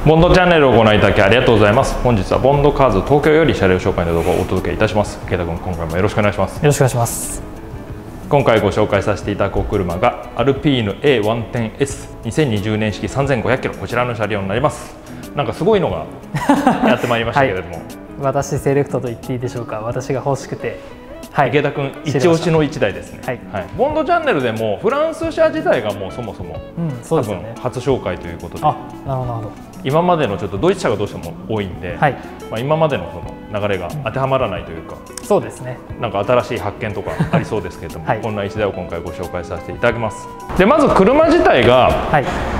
ボンドチャンネルをご覧いただきありがとうございます。本日はボンドカーズ東京より車両紹介の動画をお届けいたします。池田君、今回もよろしくお願いします。 よろしくお願いします。 今回ご紹介させていただくお車がアルピーヌ A110S 2020年式3500キロ、こちらの車両になります。なんかすごいのがやってまいりましたけれども、はい、 私セレクトと言っていいでしょうか。私が欲しくて、はい、 池田君一押しの1台ですね。はい、ボンドチャンネルでもフランス車自体がもうそもそも、多分初紹介ということで、 なるほど今までのちょっとドイツ車がどうしても多いんで、はい、今までのその流れが当てはまらないというか、 そうですね、なんか新しい発見とかありそうですけれども、はい、こんな1台を今回ご紹介させていただきます。でまず車自体が、はい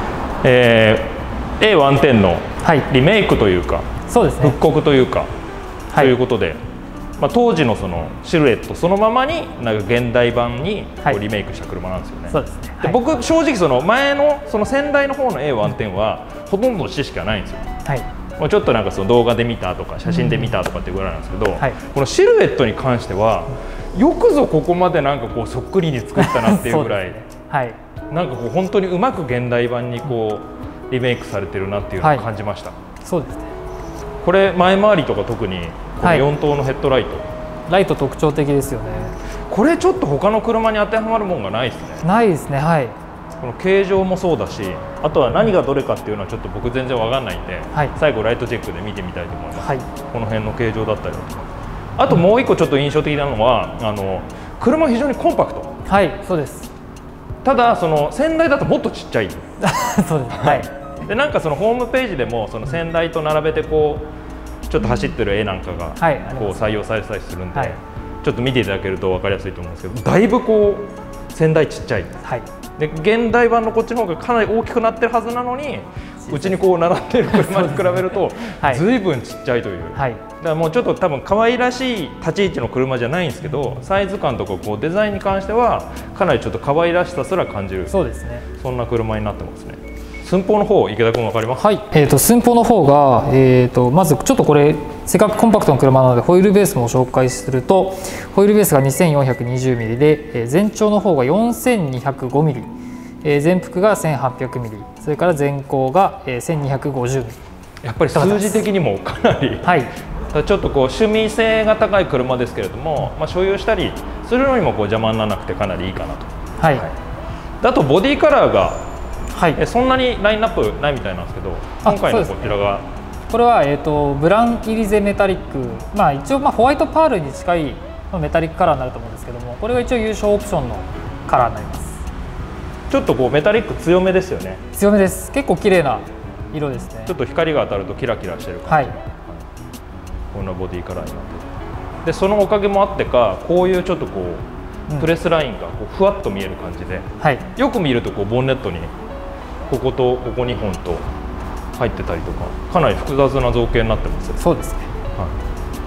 、A110 のリメイクというか、そうですね、復刻というか、ということで、当時のそのシルエットそのままになんか現代版にこうリメイクした車なんですよね。そうですね。で僕正直その前のその先代の方の A110 はほとんど知識がないんですよ。はい。もうちょっとなんかその動画で見たとか写真で見たとかっていうぐらいなんですけど、このシルエットに関してはよくぞここまでなんかこうそっくりに作ったなっていうぐらい、なんかこう本当にうまく現代版にこうリメイクされてるなっていうのを感じました。そうですね。これ前回りとか特にこの4灯のヘッドライト、 ライト特徴的ですよね。 これちょっと他の車に当てはまるものがないですね。 ないですね。はい。 この形状もそうだし、あとは何がどれかっていうのはちょっと僕全然わかんないんで、最後ライトチェックで見てみたいと思います。この辺の形状だったりとか、あともう一個ちょっと印象的なのは車非常にコンパクト。はい、そうです。ただその先代だともっとちっちゃい。そうです。はい。でなんかそのホームページでもその先代と並べてこうちょっと走ってる絵なんかがこう採用されてたりするんで、ちょっと見ていただけると分かりやすいと思うんですけど、だいぶこう先代ちっちゃい。で現代版のこっちの方がかなり大きくなってるはずなのに、うちにこう並んでる車に比べるとずいぶんちっちゃいという。だからもうちょっと多分可愛らしい立ち位置の車じゃないんですけど、サイズ感とかこうデザインに関してはかなりちょっと可愛らしさすら感じる。そうですね。そんな車になってますね。寸法の方、池田君分かります？はい、 寸法の方が、まずちょっとこれせっかくコンパクトな車なのでホイールベースも紹介すると、ホイールベースが 2420mm で、全長の方が 4205mm、全幅が 1800mm、それから全高が 1250mm。 やっぱり数字的にもかなり、はい、ちょっとこう趣味性が高い車ですけれども、所有したりするのにもこう邪魔にならなくてかなりいいかなと。はい、あとボディカラーがそんなにラインナップないみたいなんですけど、今回のこちらが、 これはブランイリゼメタリック、一応ホワイトパールに近いメタリックカラーになると思うんですけども、これが一応優勝オプションのカラーになります。 ちょっとこうメタリック強めですよね。 強めです。結構綺麗な色ですね。 ちょっと光が当たるとキラキラしてる感じ、こんなボディカラーになってる。でそのおかげもあってか、こういうちょっとこうプレスラインがこうふわっと見える感じで、よく見るとこうボンネットにこことここ2本と入ってたりとか、かなり複雑な造形になってます。そうですね。はい、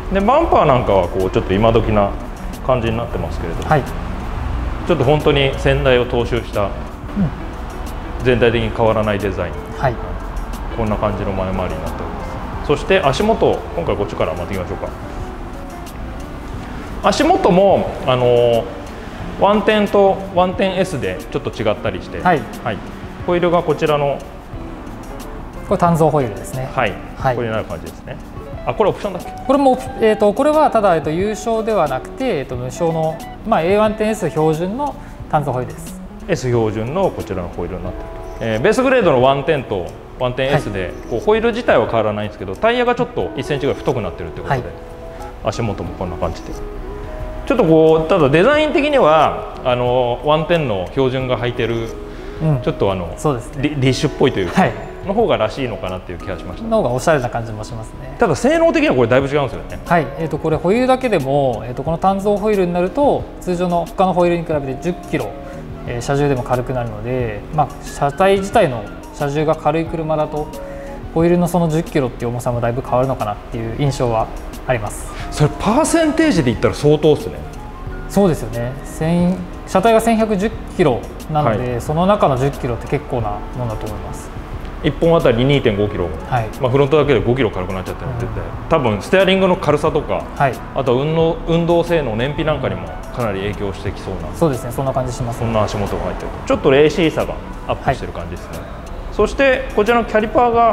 でバンパーなんかはこうちょっと今時な感じになってますけれども、ちょっと本当に先代を踏襲した全体的に変わらないデザイン、こんな感じの前回りになっております。そして足元、今回こっちから回っていきましょうか。足元も110と 110S でちょっと違ったりして、ホイールがこちらの、 これ単造ホイールですね。 はい、これになる感じですね。あ、これオプションだっけ？ これもこれはただ優勝ではなくて無償のA110S 標準の単造ホイールです。 S 標準のこちらのホイールになっていると。ベースグレードの110と 110S でこうホイール自体は変わらないんですけど、タイヤがちょっと1センチぐらい太くなってるということで、足元もこんな感じで。ちょっとこうただデザイン的には110の標準が履いてる。ちょっとリッシュっぽいというか、の方がらしいのかなっていう気がしました。 の方がおしゃれな感じもしますね。 ただ性能的にはこれだいぶ違うんですよね。 はい、これホイールだけでも、この単造ホイールになると通常の他のホイールに比べて10キロ、車重でも軽くなるので、車体自体の車重が軽い車だとホイールのその10キロっていう重さもだいぶ変わるのかなっていう印象はあります。 それパーセンテージで言ったら相当ですね。 そうですよね。車体が1110キロなので、その中の10キロって結構なものだと思います。 1本あたり2.5キロ、フロントだけで5キロ軽くなっちゃってるので、多分ステアリングの軽さとか、あとは運動性能、燃費なんかにもかなり影響してきそうな。そうですね、そんな感じしますね。そんな足元が入ってるとちょっとレーシーさがアップしてる感じですね。そしてこちらのキャリパーが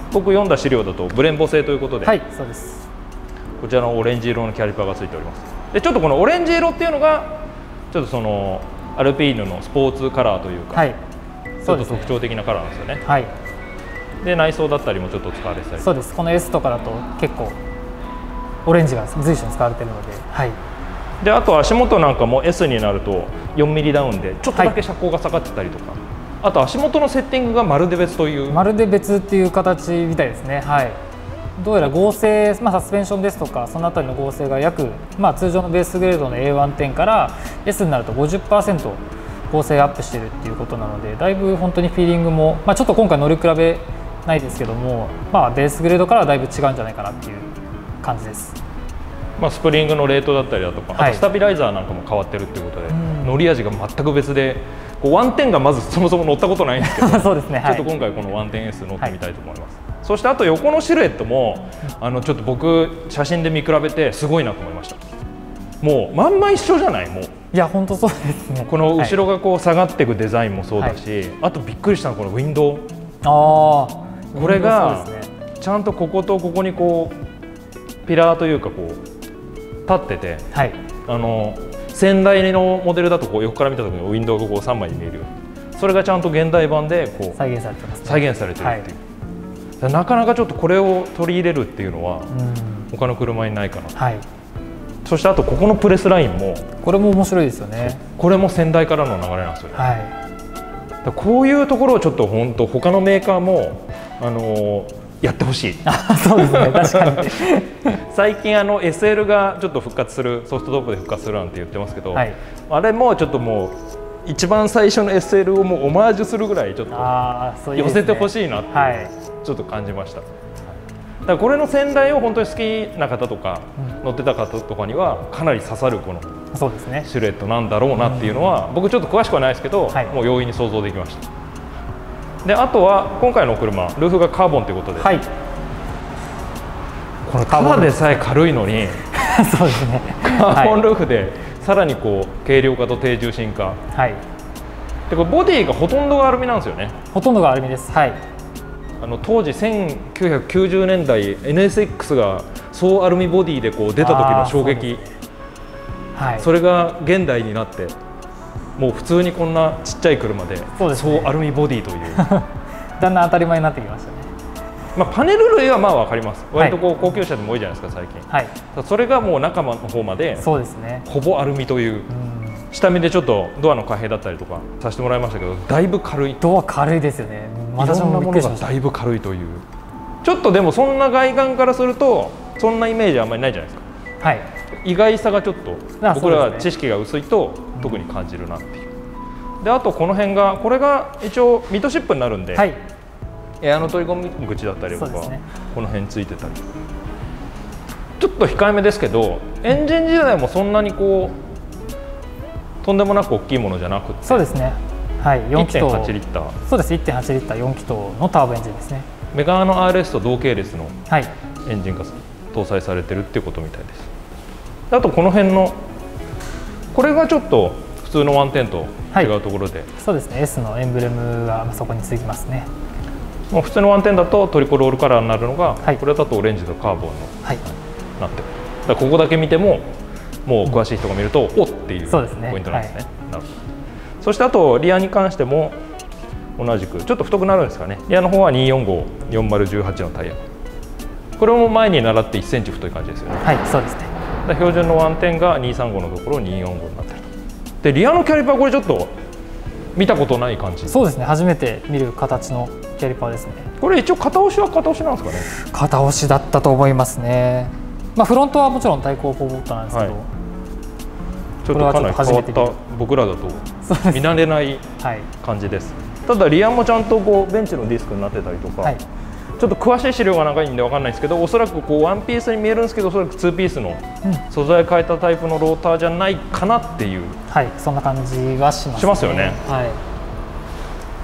僕読んだ資料だとブレンボ製ということで、 はい、そうです。 こちらのオレンジ色のキャリパーがついております。でちょっとこのオレンジ色っていうのがちょっとそのアルピーヌのスポーツカラーというか、はい、ちょっと特徴的なカラーなんですよね。はい、で内装だったりもちょっと使われてたり、 そうです。この S とかだと結構オレンジが随所に使われているので、はい、 であと足元なんかも S になると4ミリダウンでちょっとだけ車高が下がってたりとか、はい、あと足元のセッティングがまるで別という、 まるで別っていう形みたいですね。はい、どうやら合成、サスペンションですとかそのあたりの合成が約、通常のベースグレードの A110 から S になると 50% 合成アップしているっていうことなので、だいぶ本当にフィーリングも、ちょっと今回乗り比べないですけども、ベースグレードからはだいぶ違うんじゃないかなっていう感じです。 スプリングのレートだったりだとか、あとスタビライザーなんかも変わってるっていうことで、乗り味が全く別で、110がまずそもそも乗ったことないんですけどそうですね、ちょっと今回この 110S 乗ってみたいと思います。そしてあと横のシルエットもちょっと僕写真で見比べてすごいなと思いました。もうまんま一緒じゃない。もういや本当そうですね。 この後ろがこう下がっていくデザインもそうだし、あとびっくりしたのはこのウィンドウ。これがちゃんとこことここにこうピラーというかこう立ってて、はい、先代のモデルだとこう横から見た時にウィンドウがこう3枚に見えるように、それがちゃんと現代版でこう再現されてますね。 再現されてるっていう、はい、なかなかちょっとこれを取り入れるっていうのは他の車にないかな、はい、そしてあとここのプレスラインもこれも面白いですよね。これも先代からの流れなんですよね。はい、だこういうところをちょっと本当他のメーカーもやってほしい。 そうですね、確かに最近SL がちょっと復活する、ソフトトップで復活するなんて言ってますけど、はい、あれもちょっともう一番最初の SL をもうオマージュするぐらいちょっと寄せてほしいなってちょっと感じました。だからこれの先代を本当に好きな方とか、乗ってた方とかにはかなり刺さるこのシルエットなんだろうなっていうのは、僕ちょっと詳しくはないですけど、もう容易に想像できました。であとは今回の車ルーフがカーボンということで、はい、これただでさえ軽いのにそうですね、 カーボンルーフでさらにこう軽量化と低重心化、はい、でこれボディがほとんどがアルミなんですよね。 ほとんどがアルミです。はい、 当時1990年代 NSX が総アルミボディでこう出た時の衝撃、はい、それが現代になってもう普通にこんなちっちゃい車で総アルミボディというだんだん当たり前になってきましたね。 パネル類は分かります。割とこう高級車でも多いじゃないですか最近、はい、それがもう中の方までほぼアルミという、下見でちょっとドアの開閉だったりとかさせてもらいましたけど、だいぶ軽い。 ドア軽いですよね。 私もびっくりしました。だいぶ軽いという、ちょっとでもそんな外観からするとそんなイメージあんまりないじゃないですか。はい、意外さがちょっと僕らは知識が薄いと特に感じるなっていう。であとこの辺がこれが一応ミッドシップになるんで、はい、エアの取り込み口だったりとか、この辺ついてたり、ちょっと控えめですけどエンジン自体もそんなにこうとんでもなく大きいものじゃなくて、 そうですね、はい、4気筒 1.8 リッター、 そうです、1.8リッター4気筒のターボエンジンですね。 メガーの RS と同系列のエンジンが搭載されてるっていうことみたいです。あとこの辺のこれがちょっと普通の110と違うところで、はい、そうですね、 S のエンブレムがそこにつきますね。 もう普通の110だとトリコロールカラーになるのが、はい、これだとオレンジとカーボンの、はい、なってる。だからここだけ見てももう詳しい人が見ると、おっていうポイントなんですね。なるほど。そしてあとリアに関しても同じくちょっと太くなるんですかね。リアの方は2454018のタイヤ、これも前に習って1センチ太い感じですよね。 はい、そうですね。 標準の110が235のところ245になってる。でリアのキャリパーこれちょっと見たことない感じ。 そうですね、初めて見る形のキャリパーですね。 これ一応片押しは片押しなんですかね。 片押しだったと思いますね。フロントはもちろん対向ポーボットなんですけど、はい、 ちょっとかなり変わった僕らだと見慣れない感じです。ただリアもちゃんとこうベンチのディスクになってたりとか、はい、ちょっと詳しい資料が長いんで分かんないですけど、おそらくこうワンピースに見えるんですけど、おそらくツーピースの素材変えたタイプのローターじゃないかなっていう、 はい、そんな感じはしますね。 しますよね。はい、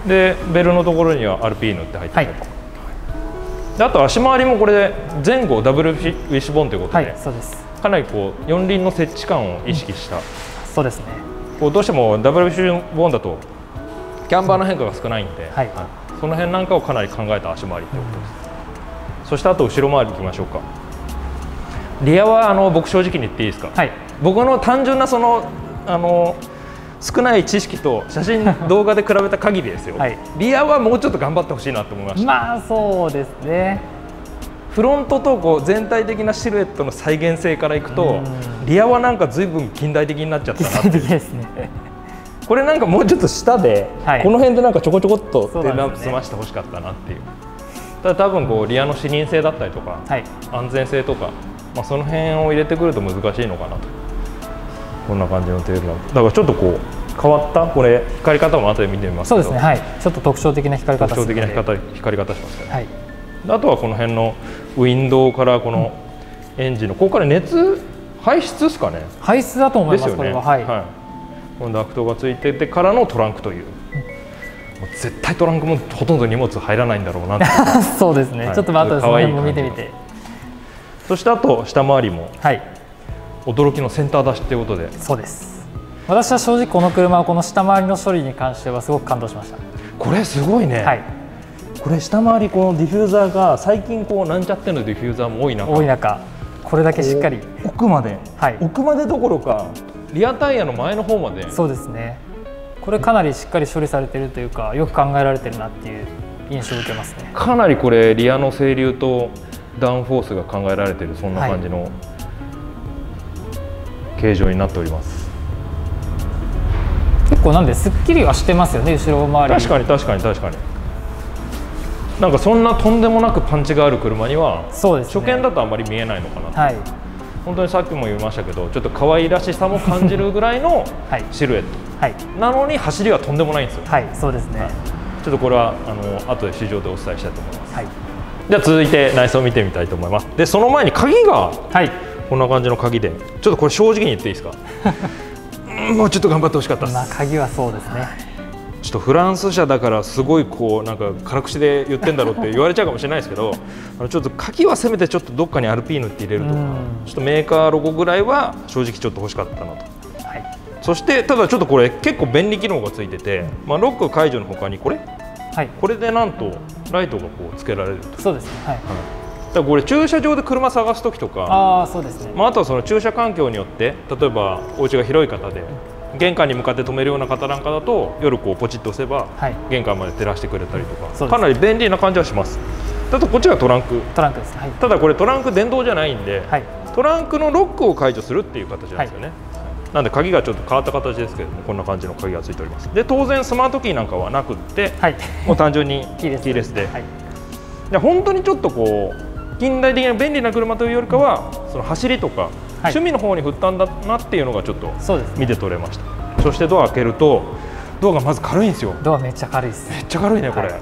でベルのところにはアルピーヌって入ってたりとか、はい、であと足回りもこれで前後ダブルウィッシュボーンということで、はい、そうです。かなりこう四輪の接地感を意識した、 そうですね。 こうどうしてもダブルウィッシュボーンだとキャンバーの変化が少ないんで、はい、その辺なんかをかなり考えた足回りということです。 そしてあと後ろ回りいきましょうか。リアは僕正直に言っていいですか、はい、僕の単純な少ない知識と写真動画で比べた限りですよ、はい、リアはもうちょっと頑張ってほしいなと思いました。 まあそうですね。 フロントとこう全体的なシルエットの再現性からいくとリアはなんか随分近代的になっちゃったなっていう。 ですね。 これなんかもうちょっと下で、はい、この辺でなんかちょこちょこっとで済ましてほしかったなっていう。ただ多分こうリアの視認性だったりとか、はい、安全性とか、まあ、その辺を入れてくると難しいのかなと。こんな感じのテールランプだからちょっとこう変わったこれ光り方も後で見てみますけど、 そうですね、はい、ちょっと特徴的な光り方特徴的な光り方しますね、はい、あとはこの辺のウィンドウからこのエンジンのここから熱排出ですかね。 排出だと思います。ですよね、これは、はい、はい、 このダクトがついててからのトランクという、もう絶対トランクもほとんど荷物入らないんだろうなってそうですね、はい、ちょっと後でその辺も見てみて。 そしてあと下回りも、はい、驚きのセンター出しということで。 そうです。私は正直この車はこの下回りの処理に関してはすごく感動しました。 これすごいね、はい、これ下回りこのディフューザーが最近こうなんちゃってのディフューザーも多い中これだけしっかり奥まで、はい、奥までどころかリアタイヤの前の方まで。 そうですね、これかなりしっかり処理されているというかよく考えられてるなっていう印象を受けますね。 かなりこれリアの整流とダウンフォースが考えられているそんな感じの形状になっております。 結構なんですっきりはしてますよね、後ろ回り。 確かに確かに確かに。なんかそんなとんでもなくパンチがある車には、そうですね、初見だとあんまり見えないのかな、はい、本当にさっきも言いましたけどちょっと可愛らしさも感じるぐらいのシルエット、はい、なのに走りはとんでもないんですよ。 はい、そうですね、はい、 ちょっとこれは後で試乗でお伝えしたいと思います、はい、では続いて内装を見てみたいと思います。でその前に鍵が、はい、こんな感じの鍵でちょっとこれ正直に言っていいですかもうちょっと頑張ってほしかったです。 まあ鍵はそうですね。 ちょっとフランス車だからすごいこうなんか辛口で言ってんだろうって言われちゃうかもしれないですけどちょっと鍵はせめてちょっとどっかにアルピーヌって入れるとかちょっとメーカーロゴぐらいは正直ちょっと欲しかったなと、はい、そしてただちょっとこれ結構便利機能がついてて、まあ、ロック解除の他にこれ、はい、これでなんとライトがこうつけられると。 そうですね、はい、 だからこれ駐車場で車探す時とかあそうですね、 まあ、あとはその駐車環境によって例えばお家が広い方で玄関に向かって止めるような方なんかだと夜こうポチッと押せば玄関まで照らしてくれたりとか、はい、かなり便利な感じはします。あとこっちがトランクです、はい、 ただこれトランク電動じゃないんで、はい、トランクのロックを解除するっていう形なんですよね、はい、なんで鍵がちょっと変わった形ですけれどもこんな感じの鍵がついております。で当然スマートキーなんかはなくって、はい、もう単純にキーレスで、はい、で本当にちょっとこう近代的な便利な車というよりかはその走りとか、はい、趣味の方に振ったんだなっていうのがちょっと見て取れました。 そしてドア開けるとドアがまず軽いんですよ。 ドアめっちゃ軽いです。 めっちゃ軽いねこれ、はい、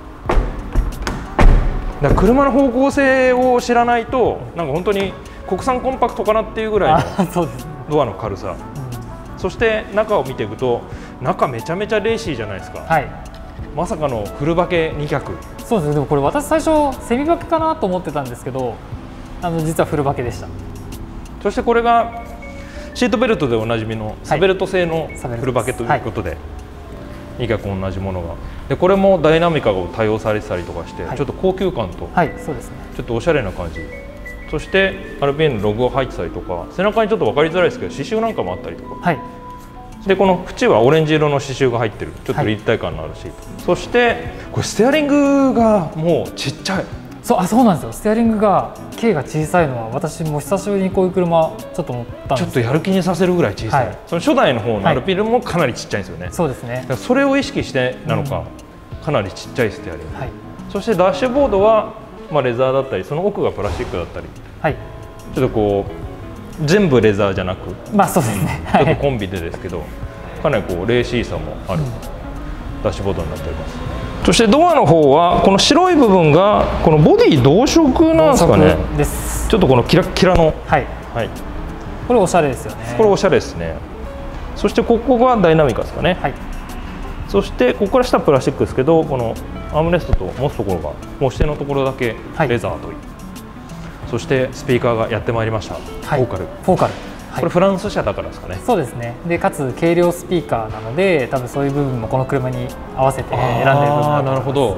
だから車の方向性を知らないとなんか本当に国産コンパクトかなっていうぐらいのドアの軽さ、そして中を見ていくと中めちゃめちゃレーシーじゃないですか、はい、まさかのフルバケ2脚。 そうですね、でもこれ私最初セミバケかなと思ってたんですけど実はフルバケでした。 そしてこれがシートベルトでおなじみのサベルト製のフルバケということで、はい、2脚同じものがでこれもダイナミカが対応されてたりとかして、はい、ちょっと高級感と、はい、そうですね、ちょっとおしゃれな感じ。そしてアルピーヌのロゴが入ってたりとか背中にちょっと分かりづらいですけど刺繍なんかもあったりとか、はい、でこの縁はオレンジ色の刺繍が入ってるちょっと立体感のあるシート、はい、そしてこれステアリングがもうちっちゃい。 そうなんですよ。ステアリングが径が小さいのは私も久しぶりにこういう車ちょっと乗ったんです。 ちょっとやる気にさせるぐらい小さい、はい、その初代の方のアルピーヌもかなりちっちゃいんですよね、はい、そうですね。だからそれを意識してなのか、かなりちっちゃいステアリング、はい、そしてダッシュボードは、まあ、レザーだったりその奥がプラスチックだったり、はい、ちょっとこう全部レザーじゃなく、 まあそうですね、 ちょっとコンビでですけどかなりこうレーシーさもある、ダッシュボードになっております。そしてドアの方はこの白い部分がこのボディ同色なんですかね。ちょっとこのキラッキラの、はい、はい、 これおしゃれですよね。 これおしゃれですね。そしてここがダイナミカですかね、はい、そしてここから下はプラスチックですけどこのアームレストと持つところが持ち手のところだけレザーという、はい、そしてスピーカーがやってまいりました、はい、フォーカル、これフランス車だからですかね。 そうですね。でかつ軽量スピーカーなので多分そういう部分もこの車に合わせて選んでいる部分だと思います。 なるほど。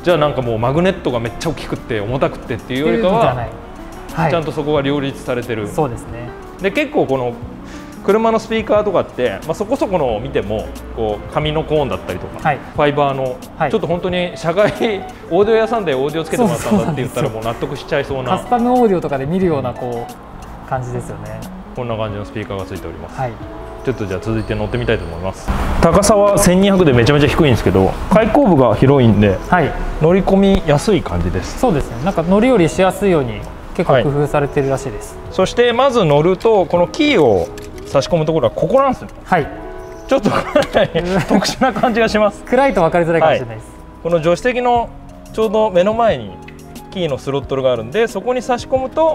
じゃあなんかもうマグネットがめっちゃ大きくって重たくってっていうよりかは、はい、ちゃんとそこが両立されてる。 そうですね。 で結構この車のスピーカーとかって、まあ、そこそこのを見てもこう紙のコーンだったりとか、はい、ファイバーの、はい、ちょっと本当に社外オーディオ屋さんでオーディオつけてもらったんだって言ったらもう納得しちゃいそうな、 カスタムオーディオとかで見るようなこう感じですよね。 こんな感じのスピーカーがついております、はい、ちょっとじゃあ続いて乗ってみたいと思います。高さは1200でめちゃめちゃ低いんですけど、開口部が広いんで、はい、乗り込みやすい感じです。 そうですね、なんか乗り降りしやすいように結構工夫されてるらしいです、 はい、そしてまず乗るとこのキーを差し込むところはここなんですよ。はい。ちょっと特殊な感じがします。 暗いと分かりづらいかもしれないです。はい、 この助手席のちょうど目の前にキーのスロットルがあるんで、そこに差し込むと、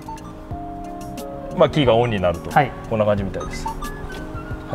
まあキーがオンになると、はい、こんな感じみたいです。はい。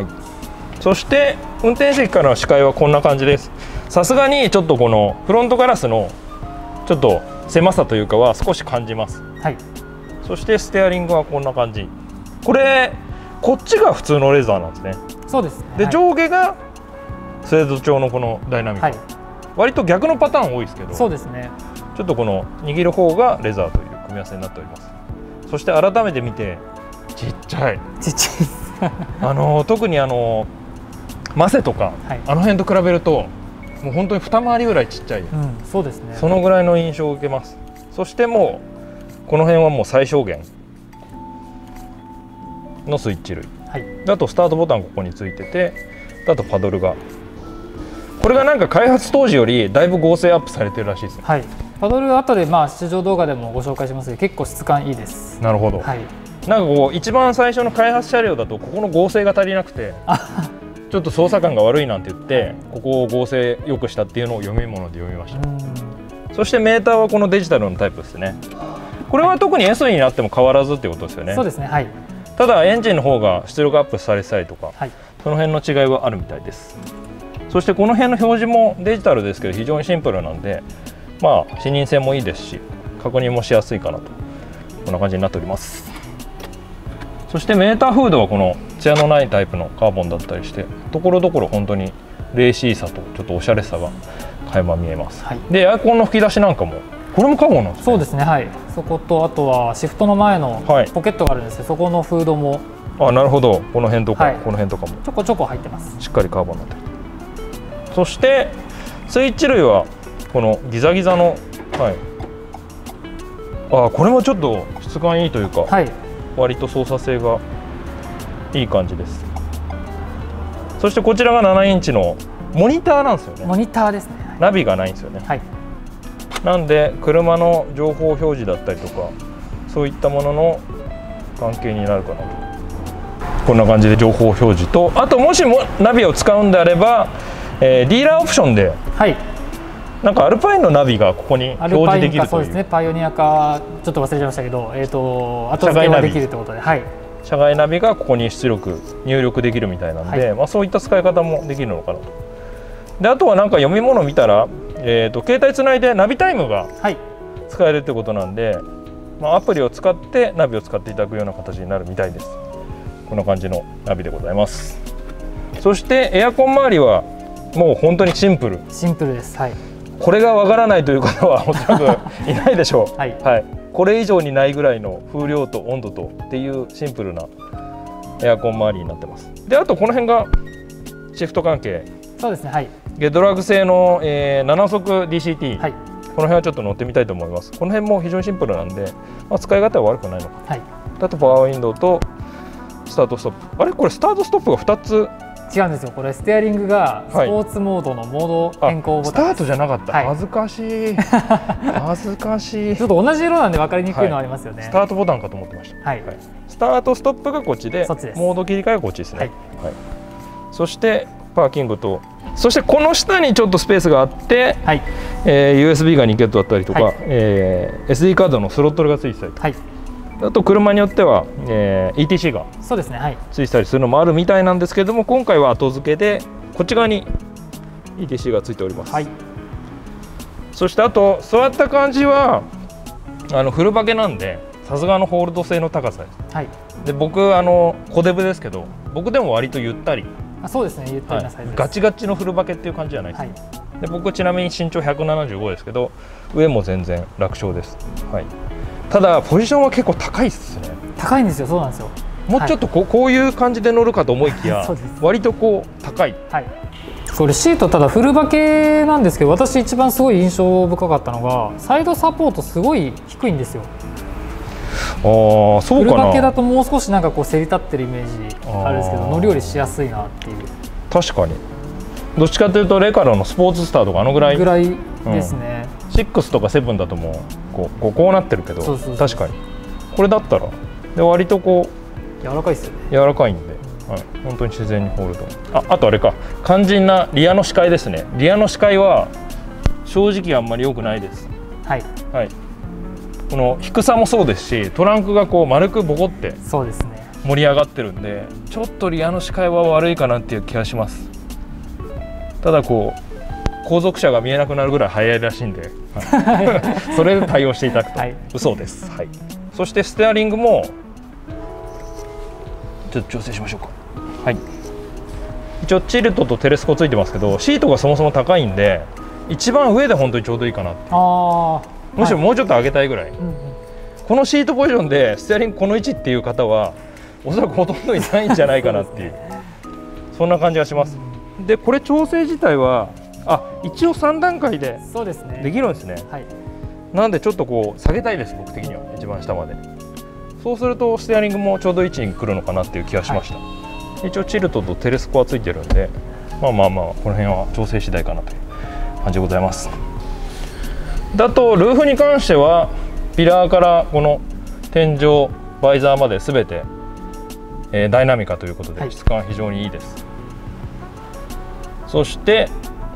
そして運転席からの視界はこんな感じです。さすがにちょっとこのフロントガラスのちょっと狭さというかは少し感じます。はい。そしてステアリングはこんな感じ。こっちが普通のレザーなんですね。 そうですね。 で、はい、上下がスウェード調のこのダイナミック、はい、割と逆のパターン多いですけど、 そうですね。 ちょっとこの握る方がレザーという組み合わせになっております。そして改めて見てちっちゃい。 ちっちゃいです。 特にマセとか、はい、あの辺と比べるともう本当に二回りぐらいちっちゃい、うん、 そうですね。 そのぐらいの印象を受けます。そしてもうこの辺はもう最小限のスイッチ類、はい、あとスタートボタンここについてて、あとパドルが、これがなんか開発当時よりだいぶ合成アップされてるらしいですね。はい、 パドル後でまあ試乗動画でもご紹介しますけど結構質感いいです。 なるほど、はい、なんかこう一番最初の開発車両だとここの合成が足りなくてちょっと操作感が悪いなんて言ってここを合成良くしたっていうのを読み物で読みました。そしてメーターはこのデジタルのタイプですね。これは特に S になっても変わらずってことですよね。 そうですね、はい。 ただエンジンの方が出力アップされてたりとか、はい、その辺の違いはあるみたいです。そしてこの辺の表示もデジタルですけど非常にシンプルなんで、まあ視認性もいいですし確認もしやすいかなと、こんな感じになっております。そしてメーターフードはこの艶のないタイプのカーボンだったりして、ところどころ本当にレーシーさとちょっとおしゃれさが垣間見えます、はい、でエアコンの吹き出しなんかもこれもカーボンなんですね。 そうですね、はい。そことあとはシフトの前のポケットがあるんですけど、はい、そこのフードも、 あ、なるほど、この辺とか、はい、この辺とかもちょこちょこ入ってます。 しっかりカーボンになってる。そしてスイッチ類はこのギザギザの、はい、これもちょっと質感いいというか、はい、割と操作性がいい感じです。そしてこちらが7インチのモニターなんですよね。 モニターですね。 ナビがないんですよね。はい、なんで車の情報表示だったりとかそういったものの関係になるかなと。こんな感じで情報表示と、あともしもナビを使うんであれば、ディーラーオプションで、はい、なんかアルパインのナビがここに表示できるという。 そうですね、パイオニアかちょっと忘れちゃいましたけど、後付けができるってことで、はい、 車外ナビがここに出力入力できるみたいなんで、はい、まあそういった使い方もできるのかなと。であとはなんか読み物見たら、携帯つないでナビタイムが使えるってことなんで、まあ、アプリを使ってナビを使っていただくような形になるみたいです。こんな感じのナビでございます。そしてエアコン周りはもう本当にシンプルです、はい、 これがわからないという方はおそらくいないでしょう、はいはい、これ以上にないぐらいの風量と温度とっていうシンプルなエアコン周りになってます。であとこの辺がシフト関係、 そうですね、はい、 ドラッグ製の、7速 DCT、はい、この辺はちょっと乗ってみたいと思います。この辺も非常にシンプルなんで、まあ、使い勝手は悪くないのか、はい、あとパワーウィンドウとスタートストップ、あれこれスタートストップが2つ違うんですよ。これステアリングがスポーツモードのモード変更ボタン、 スタートじゃなかった、はい、恥ずかしい恥ずかしい。 ちょっと同じ色なんで分かりにくいのはありますよね、 はい、スタートボタンかと思ってました、はいはい、スタートストップがこっちでモード切り替えがこっちですね、はいはい、そしてパーキングと、そしてこの下にちょっとスペースがあって、はい、USB が2ケットだったりとか、はい、SD カードのスロットルがついてたりとか、はい、あと車によっては、ETC がついてたりするのもあるみたいなんですけれども、今回は後付けでこっち側に ETC がついております、はい、そしてあと座った感じはフルバケなんでさすがのホールド性の高さです、はい、で僕小デブですけど僕でも割とゆったり、 そうですね、ゆったりなサイズです、 ガチガチのフルバケっていう感じじゃないです、はい、 で僕ちなみに身長175ですけど、上も全然楽勝です。はい、ただポジションは結構高いですね。 高いんですよ。そうなんですよ。 もうちょっとこういう感じで乗るかと思いきや割とこう高い。 はい、これシートただフルバケなんですけど、私一番すごい印象深かったのがサイドサポートすごい低いんですよ。 ああ、そうかな。 フルバケだともう少しなんかこうせり立ってるイメージあるんですけど、乗り降りしやすいなっていう。 確かにどっちかというとレカロのスポーツスターとかあのぐらいですね、 6とか7だともうこうなってるけど、確かにこれだったらで割とこう柔らかいですよね。 柔らかいんで、はい、本当に自然にホールド。あとあれか、肝心なリアの視界ですね。リアの視界は正直あんまり良くないです。 はい、 はい、この低さもそうですし、トランクがこう丸くボコって盛り上がってるんで、ちょっとリアの視界は悪いかなっていう気がします。ただこう後続車が見えなくなるぐらい速いらしいんで、はい、それで対応していただくと、はい、嘘です、はい、そしてステアリングもちょっと調整しましょうか。はい、一応チルトとテレスコついてますけど、シートがそもそも高いんで一番上で本当にちょうどいいかなって。むしろもうちょっと上げたいぐらい、はい、このシートポジションでステアリングこの位置っていう方はおそらくほとんどいないんじゃないかなっていうそんな感じがします。でこれ調整自体は一応3段階でできるんですね。はい、なんでちょっとこう下げたいです、僕的には一番下まで。そうするとステアリングもちょうど位置に来るのかなっていう気がしました。はい、一応チルトとテレスコはついてるんで、まあこの辺は調整次第かなという感じでございます。だとルーフに関してはピラーからこの天井バイザーまで全て、ダイナミカということで質感は非常にいいです。そして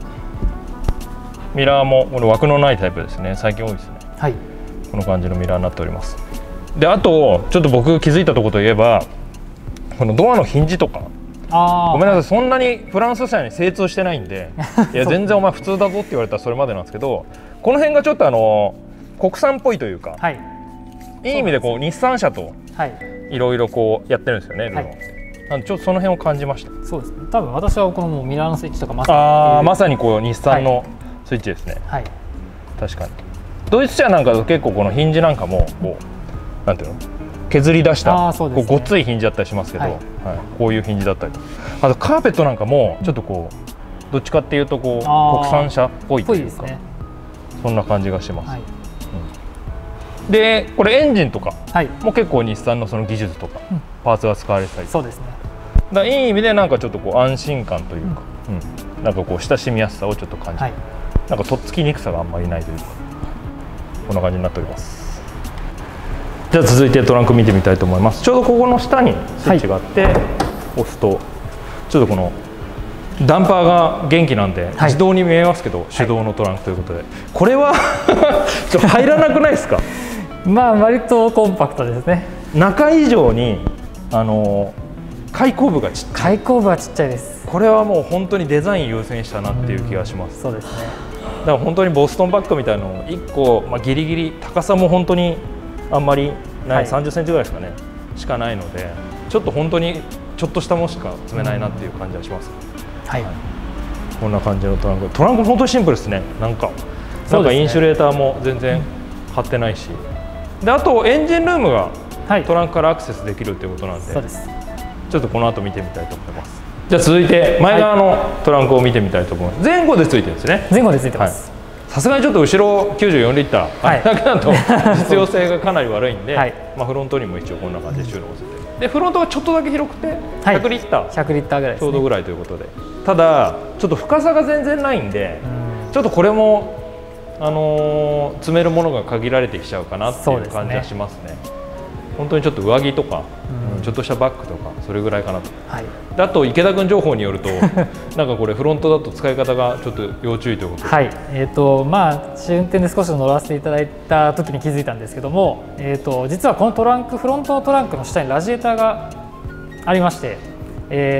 ミラーもこの枠のないタイプですね。最近多いですね。はい、この感じのミラーになっております。であとちょっと僕気づいたところといえば、このドアのヒンジとか、ごめんなさい、そんなにフランス車に精通してないんでいや全然お前普通だぞって言われたらそれまでなんですけど、この辺がちょっと国産っぽいというか、はい、いい意味でこう日産車といろいろこうやってるんですよね、ルノーって。なんでちょっとその辺を感じました。 そうですね。多分私はこのミラーのスイッチとかまさにこう日産のスイッチですね。はい、確かにドイツ車なんかだと結構このヒンジなんかもこうなんていうの削り出したこうごっついヒンジだったりしますけど、はい、こういうヒンジだったりと、あとカーペットなんかもちょっとこうどっちかっていうとこう国産車っぽいというか、そんな感じがします。はい、でこれエンジンとかも結構日産のその技術とかパーツが使われてたり、そうですね。だいい意味でなんかちょっとこう安心感というか、なんかこう親しみやすさをちょっと感じる、なんかとっつきにくさがあんまりないというか、こんな感じになっております。じゃあ続いてトランク見てみたいと思います。ちょうどここの下にスイッチがあって、押すとちょっとこのダンパーが元気なんで自動に見えますけど、手動のトランクということで、これはちょっと入らなくないですか？ 割とコンパクトですね。 中以上に開口部がちっちゃい。 開口部はちっちゃいです。 これはもう本当にデザイン優先したなっていう気がします。 そうですね。 だから本当にボストンバッグみたいなのを1個、ギリギリ高さも本当にあんまりない、30センチぐらいですかねしかないので、ちょっと本当にちょっとしたものしか積めないなっていう感じがします。はい、こんな感じのトランク本当にシンプルですね。なんかインシュレーターも全然貼ってないし、であとエンジンルームがトランクからアクセスできるということなんで、ちょっとこの後見てみたいと思います。じゃあ続いて前側のトランクを見てみたいと思います。前後でついてるんですね。 前後でついてます。 さすがにちょっと後ろ94リッター、あれだけだと実用性がかなり悪いんで、フロントにも一応こんな感じで収納をせて、でフロントがちょっとだけ広くて100リッターぐらいちょうどぐらいということで、ただちょっと深さが全然ないんで、ちょっとこれも積めるものが限られてきちゃうかなっていう感じがしますね。本当にちょっと上着とか、ちょっとしたバッグとかそれぐらいかなと。であと池田君情報によるとなんかこれフロントだと使い方がちょっと要注意ということで、 試運転で少し乗らせていただいた時に気づいたんですけども、実はこのトランクフロントのトランクの下にラジエーターがありまして、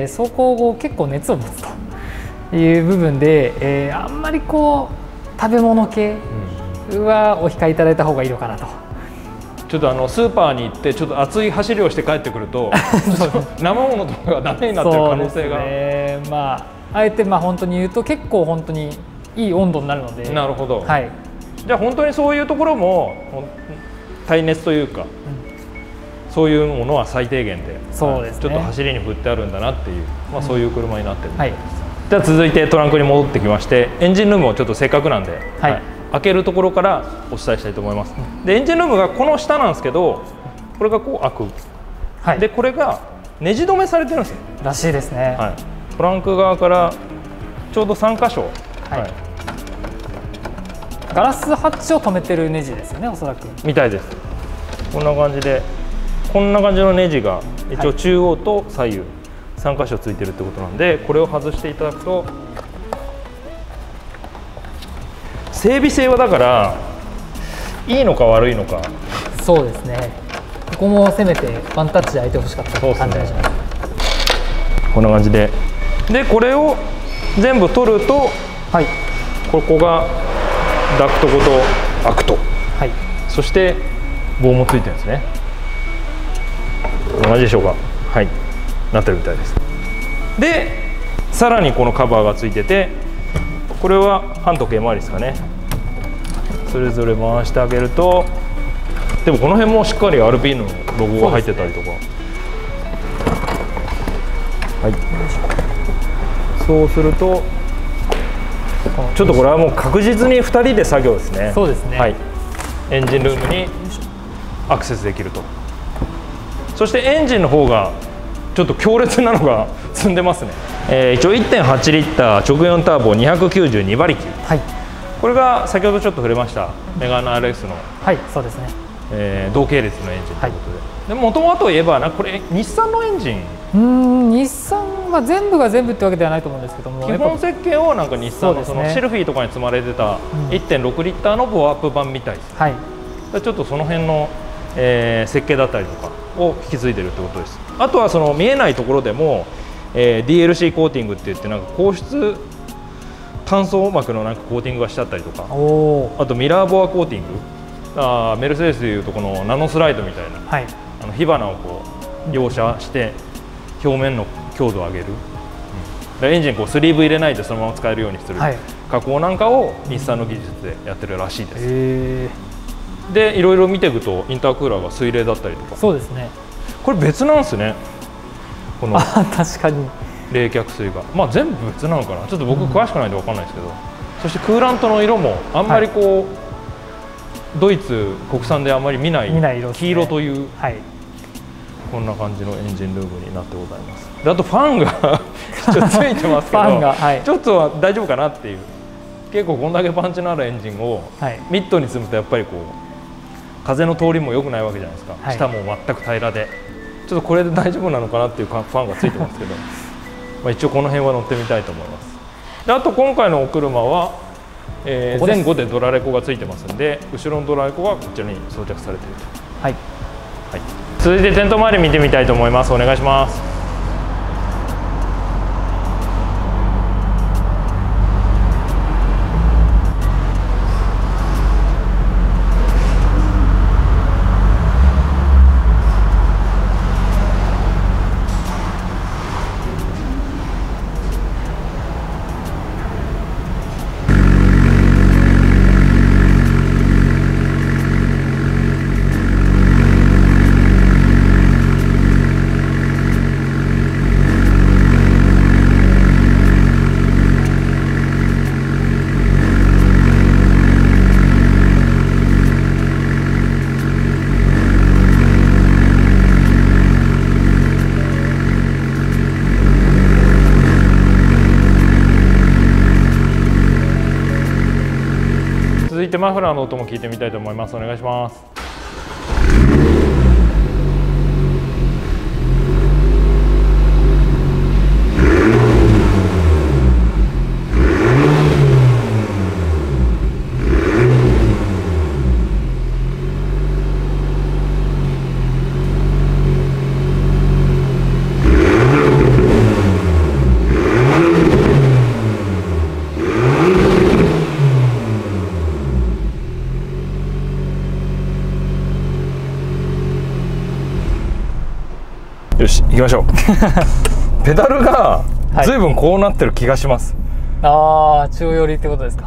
走行後結構熱を持つという部分で、あんまりこう食べ物系はお控えいただいた方がいいのかなと。 ちょっとスーパーに行ってちょっと熱い走りをして帰ってくると生ものとかがダメになってる可能性が、 あえて本当に言うと結構本当にいい温度になるので。 なるほど、 はい、 じゃあ本当にそういうところも耐熱というか、そういうものは最低限で、 そうですね、 ちょっと走りに振ってあるんだなっていう、そういう車になってるみたいです。 はい、 では続いてトランクに戻ってきまして、エンジンルームをちょっとせっかくなんで、開けるところからお伝えしたいと思います。でエンジンルームがこの下なんですけど、これがこう開く、でこれがネジ止めされてるんですよらしいですね。 トランク側からちょうど3箇所、 ガラスハッチを止めてるネジですよね、おそらく。 みたいです。こんな感じで、こんな感じのネジが一応中央と左右3箇所ついてるってことなんで、これを外していただくと、整備性はだからいいのか悪いのか。 そうですね、ここもせめてワンタッチで開いてほしかったって感じがします。 こんな感じで、これを全部取ると、ここがダクトごと開くと、そして棒もついてるんですね。同じでしょうか。なってるみたいです。でさらにこのカバーがついてて、これは半時計回りですかね。それぞれ回してあげると、でもこの辺もしっかり RP のロゴが入ってたりとか、そうするとちょっとこれはもう確実に2人で作業ですね。 そうですね、 エンジンルームにアクセスできると。そしてエンジンの方がちょっと強烈なのが積んでますね。一応 1.8 リッター直4ターボ292馬力、これが先ほどちょっと触れましたメガーナ RS の、 そうですね、 同系列のエンジンということで、もともといえばこれ日産のエンジン、 日産は全部が全部ってわけではないと思うんですけども、 基本設計を日産のそのシルフィーとかに積まれてた 1.6 リッターのボアップ版みたいです。ちょっとその辺の、設計だったりとかを引き継いでるってことです。あとはその見えないところでも、DLC コーティングっていって硬質単層膜のコーティングがしちゃったりとか、あとミラーボアコーティング、メルセデスでいうとこのナノスライドみたいな、火花をこう描写して表面の強度を上げる、エンジンスリーブ入れないでそのまま使えるようにする加工なんかを日産の技術でやってるらしいです。でいろいろ見ていくとインタークーラーが水冷だったりとか、 そうですね、 これ別なんですね、この確かに冷却水が、全部別なのかな、ちょっと僕詳しくないんで分かんないですけど、そしてクーラントの色もあんまりドイツ国産であんまり見ない黄色という、こんな感じのエンジンルームになってございます。であとファンがちょっとついてますけどちょっとは大丈夫かなっていう、結構こんだけパンチのあるエンジンをミットに積むとやっぱり風の通りも良くないわけじゃないですか、下も全く平らで、ちょっとこれで大丈夫なのかなっていうファンがついてますけど一応この辺は乗ってみたいと思います。であと今回のお車は、前後でドラレコがついてますんで、後ろのドラレコがこちらに装着されていると。続いてテント周り見てみたいと思います。お願いします。続いてマフラーの音も聞いてみたいと思います。お願いします。よし行きましょうペダルがずいぶんこうなってる気がします、 ああ、中央寄りってことですか。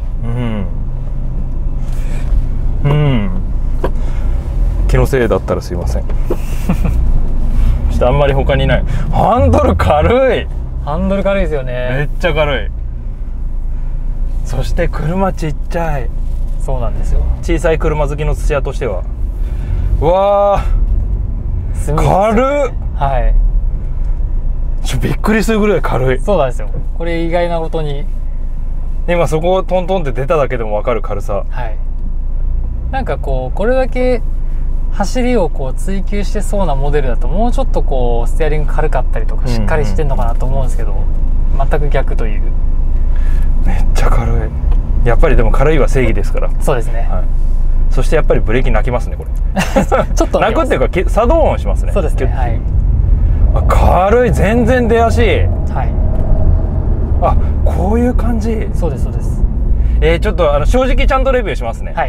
気のせいだったらすいません。ちょっとあんまり他にない。ハンドル軽い。 ハンドル軽いですよめね。 っちゃ軽い。そして車ちっちゃい。 そうなんですよ。 小さい車好きの土屋としては、うわー、 スムーズですよね。 軽っ。 はい。 びっくりするぐらい軽い。 そうなんですよ。これ意外なことに、 今そこをトントンって出ただけでも分かる軽さ。 はい。なんかこうこれだけ走りをこう追求してそうなモデルだと、もうちょっとこうステアリング軽かったりとかしっかりしてんのかなと思うんですけど、全く逆という。 めっちゃ軽い。やっぱりでも軽いは正義ですから。 そうですね。 はい、そしてやっぱりブレーキ泣きますねこれ。 ちょっと泣くっていうか作動音しますね。 そうですね。はい。 軽い、全然出足。 はい。 あ、こういう感じ。 そうですそうです。 ちょっと正直ちゃんとレビューしますね。 はい。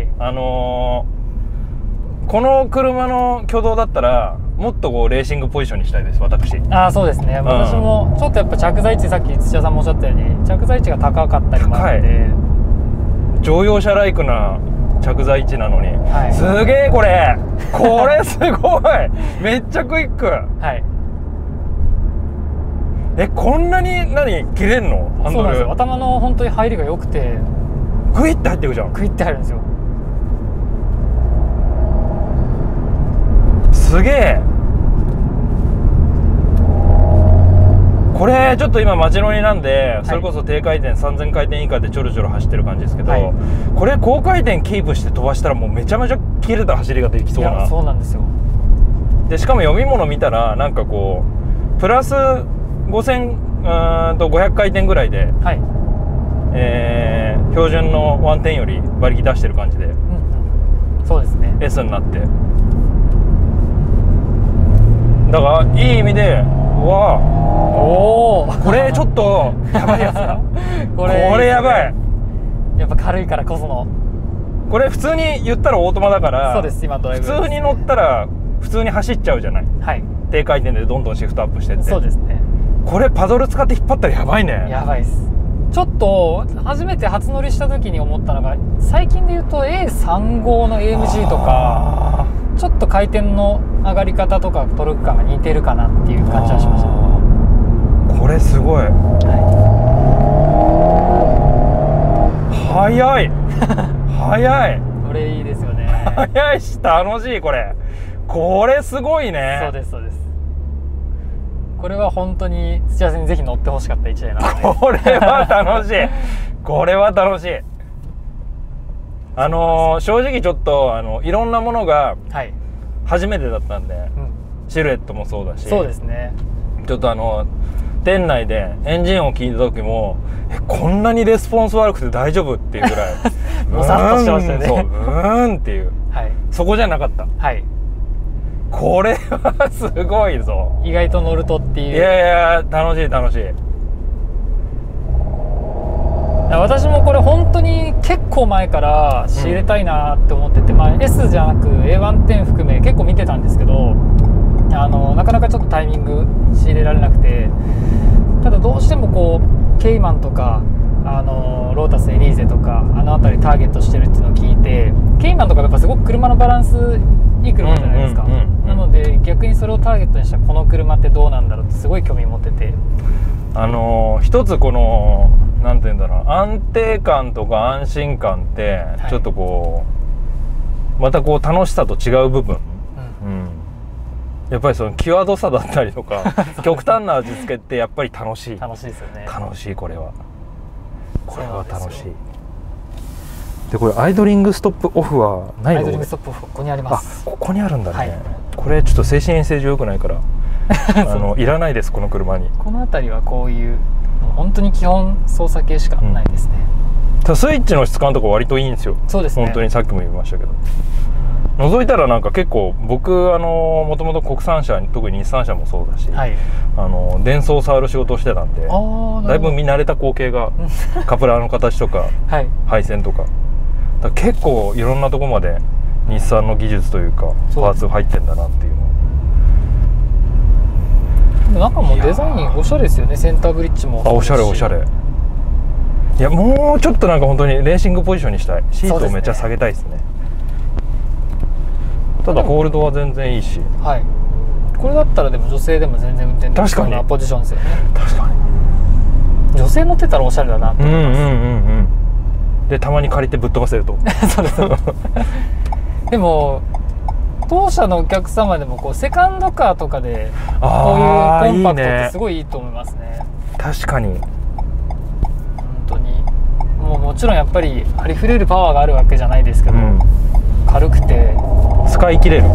この車の挙動だったらもっとこうレーシングポジションにしたいです私。 ああ、そうですね。私もちょっとやっぱ着座位置、さっき土屋さんもおっしゃったように着座位置が高かったりもあるので、 乗用車ライクな着座位置なのに、はい、すげえこれすごいめっちゃクイック。はい。こんなに切れんの？ハンドル。そうなんですよ。 頭の本当に入りが良くて、 グイッて入っていくじゃん。 グイッて入るんですよ。 すげえ。これちょっと今街乗りなんで、それこそ低回転3000回転以下でちょろちょろ走ってる感じですけど、はい、これ高回転キープして飛ばしたらもうめちゃめちゃ切れた走りができそうな。 いや、そうなんですよ。 でしかも読み物見たらなんかこうプラス500回転ぐらいで、はい、標準のワンテンより馬力出してる感じで、 そうですね。 S になって、だからいい意味で、うわおこれちょっとやばいやつだ。これやばい。 やっぱ軽いからこその。 これ普通に言ったらオートマだから、 そうです、今ドライブ、 普通に乗ったら普通に走っちゃうじゃない。はい。低回転でどんどんシフトアップしてって。そうですね。これパドル使って引っ張ったらやばいね。 やばいです。ちょっと初めて初乗りした時に思ったのが、最近で言うと A35 の AMG とかちょっと回転の上がり方とかトルク感が似てるかなっていう感じはしました。 これすごい、速い速い。 これいいですよね。 速いし楽しい。これすごいね。 そうですそうです。これは本当に土屋さんにぜひ乗ってほしかった1台なので。 これは楽しい。これは楽しい。正直ちょっといろんなものが初めてだったんで、シルエットもそうだし、 そうですね。 ちょっと店内でエンジン音を聞いた時もこんなにレスポンス悪くて大丈夫っていうぐらいもさっとしてましたよね。 そうっていう、はい、そこじゃなかった。はい。これはすごいぞ。 意外と乗るとっていう。 いやいや楽しい楽しい。 私もこれ本当に結構前から仕入れたいなって思ってて、S じゃなく A110 含め結構見てたんですけど、なかなかちょっとタイミング仕入れられなくて、ただどうしてもこうケイマンとかロータスエリーゼとか辺りターゲットしてるっていうのを聞いて、ケイマンとかやっぱすごく車のバランスいい車じゃないですか。なので逆にそれをターゲットにしたこの車ってどうなんだろうってすごい興味持ってて、 一つこのなんていうんだろう、安定感とか安心感ってちょっとこう、またこう楽しさと違う部分、やっぱりその際どさだったりとか極端な味付けってやっぱり楽しい。 楽しいですよね。 楽しい。これは楽しい。でこれアイドリングストップオフはないの？ アイドリングストップオフここにあります。 あ、ここにあるんだね。はい、これちょっと精神衛生上良くないからいらないですこの車に。この辺りはこういう本当に基本操作系しかないですね。 スイッチの質感とか割といいんですよ。そうですね。本当にさっきも言いましたけど、覗いたらなんか結構僕もともと国産車、特に日産車もそうだし、はい、電装を触る仕事をしてたんで、だいぶ見慣れた光景がカプラーの形とか、はい、配線とか、だから結構いろんなところまで日産の技術というかパーツが入ってんだなっていうの。 中もデザインおしゃれですよね。センターブリッジも。 おしゃれおしゃれ。 いやもうちょっとなんか本当にレーシングポジションにしたい。シートをめっちゃ下げたいですね。ただホールドは全然いいし、 はい、これだったらでも女性でも全然運転できそうなポジションですよね。 確かに女性乗ってたらおしゃれだなと思います。 でたまに借りてぶっ飛ばせるとそうですでも当社のお客様でもこうセカンドカーとかでこういうコンパクトってすごいいいと思いますね。 確かに本当にもちろんやっぱりありふれるパワーがあるわけじゃないですけど、軽くて使い切れる。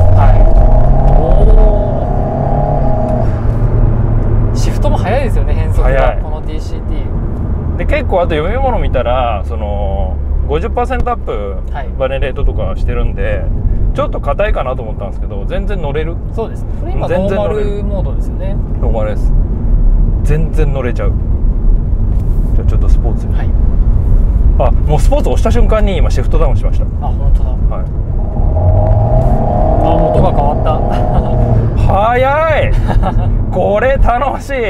シフトも速いですよね、変速がこの DCT で。結構あと読み物見たらその 50% アップバネレートとかしてるんで、ちょっと硬いかなと思ったんですけど全然乗れる。 そうです。これ今ノーマルモードですよね。 ノーマルです。全然乗れちゃう。じゃあちょっとスポーツに、あ、もうスポーツ押した瞬間に今シフトダウンしました。 あ、本当だ。あ、音が変わった早いこれ楽しい。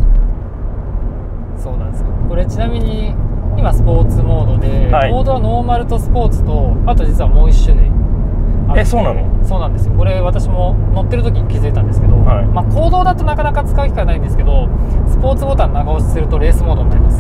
そうなんですよ。これちなみに今スポーツモードで、モードはノーマルとスポーツと、あと実はもう一種類あって。 そうなの？ そうなんですよ。これ私も乗ってる時に気づいたんですけど、まあ公道だとなかなか使う機会ないんですけど、スポーツボタン長押しするとレースモードになります。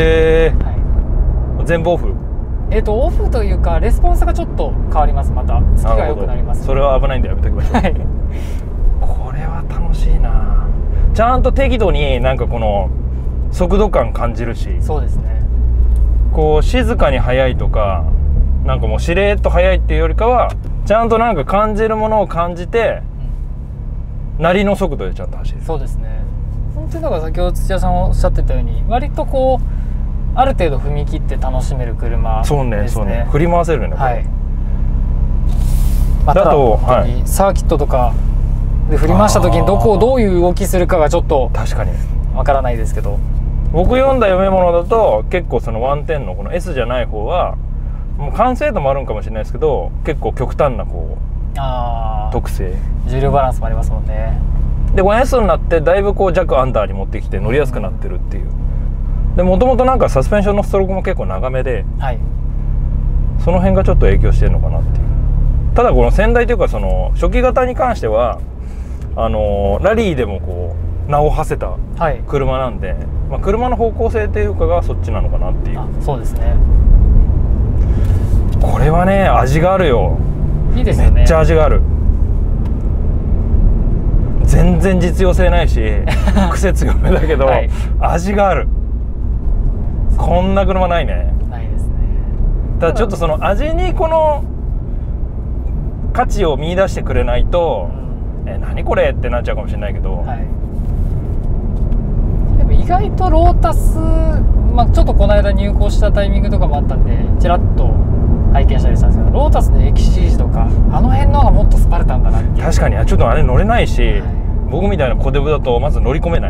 全部オフ？ オフというかレスポンスがちょっと変わります。またつきが良くなります。 それは危ないんでやめときましょう。これは楽しいな。ちゃんと適度になんかこの速度感感じるし。 そうですね。 こう静かに速いとか、なんかもうしれっと速いっていうよりかはちゃんとなんか感じるものを感じて、なりの速度でちゃんと走る。 そうですね。本当にだから先ほど土屋さんおっしゃってたように割とこうある程度踏み切って楽しめる車ですね。 そうね、そうね。振り回せるね、これ。 だと、サーキットとかで振り回した時にどういう動きするかがちょっと確かにわからないですけど、 僕読んだ読み物だと結構そのワンテンのこの S じゃない方はもう完成度もあるんかもしれないですけど、結構極端なこう特性、 重量バランスもありますもんね。 でこの S になってだいぶこう弱アンダーに持ってきて乗りやすくなってるっていう。でもともとなんかサスペンションのストロークも結構長めで、その辺がちょっと影響してるのかなっていう。ただこの先代というかその初期型に関してはラリーでもこう名を馳せた車なんで、まあ、車の方向性というかがそっちなのかなっていう。 そうですね。 これはね味があるよ。 いいですよね。 めっちゃ味がある。全然実用性ないし癖強めだけど、味がある。こんな車ないね。 ないですね。 ただちょっとその味にこの価値を見出してくれないと、何これってなっちゃうかもしれないけど、 でも意外とロータス、まあ、ちょっとこの間入庫したタイミングとかもあったんでちらっと拝見したりしたんですけど、ロータスのエキシージとかあの辺の方がもっとスパルタンだなっていう。 確かにちょっとあれ乗れないし、僕みたいな小デブだとまず乗り込めない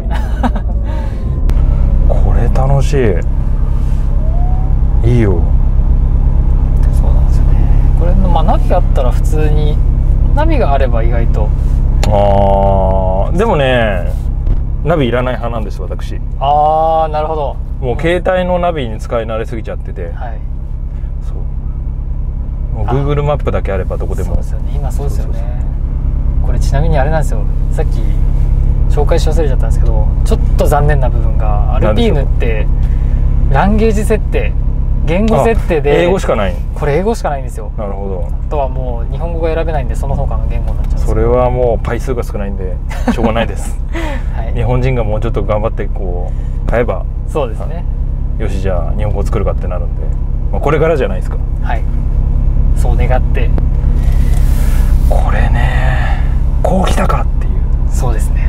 これ楽しい。いいよ。 そうなんですよね。これのまあナビがあったら普通にナビがあれば意外と。 でもねナビいらない派なんです私。 なるほど。 もう携帯のナビに使い慣れすぎちゃってて、そうもう Google マップだけあればどこでも。 そうですよね。今そうですよね。これちなみにあれなんですよ、さっき紹介し忘れちゃったんですけど、ちょっと残念な部分がアルピーヌってランゲージ設定、言語設定で英語しかない。 これ英語しかないんですよ。 なるほど。 あとはもう日本語が選べないんでその他の言語になっちゃうんです。 それはもうパイ数が少ないんでしょうがないです、日本人がもうちょっと頑張ってこう買えば、 そうですね、 よしじゃあ日本語を作るかってなるんで、まあ、これからじゃないですか。 そう願って。 これねこうきたかっていう。 そうですね。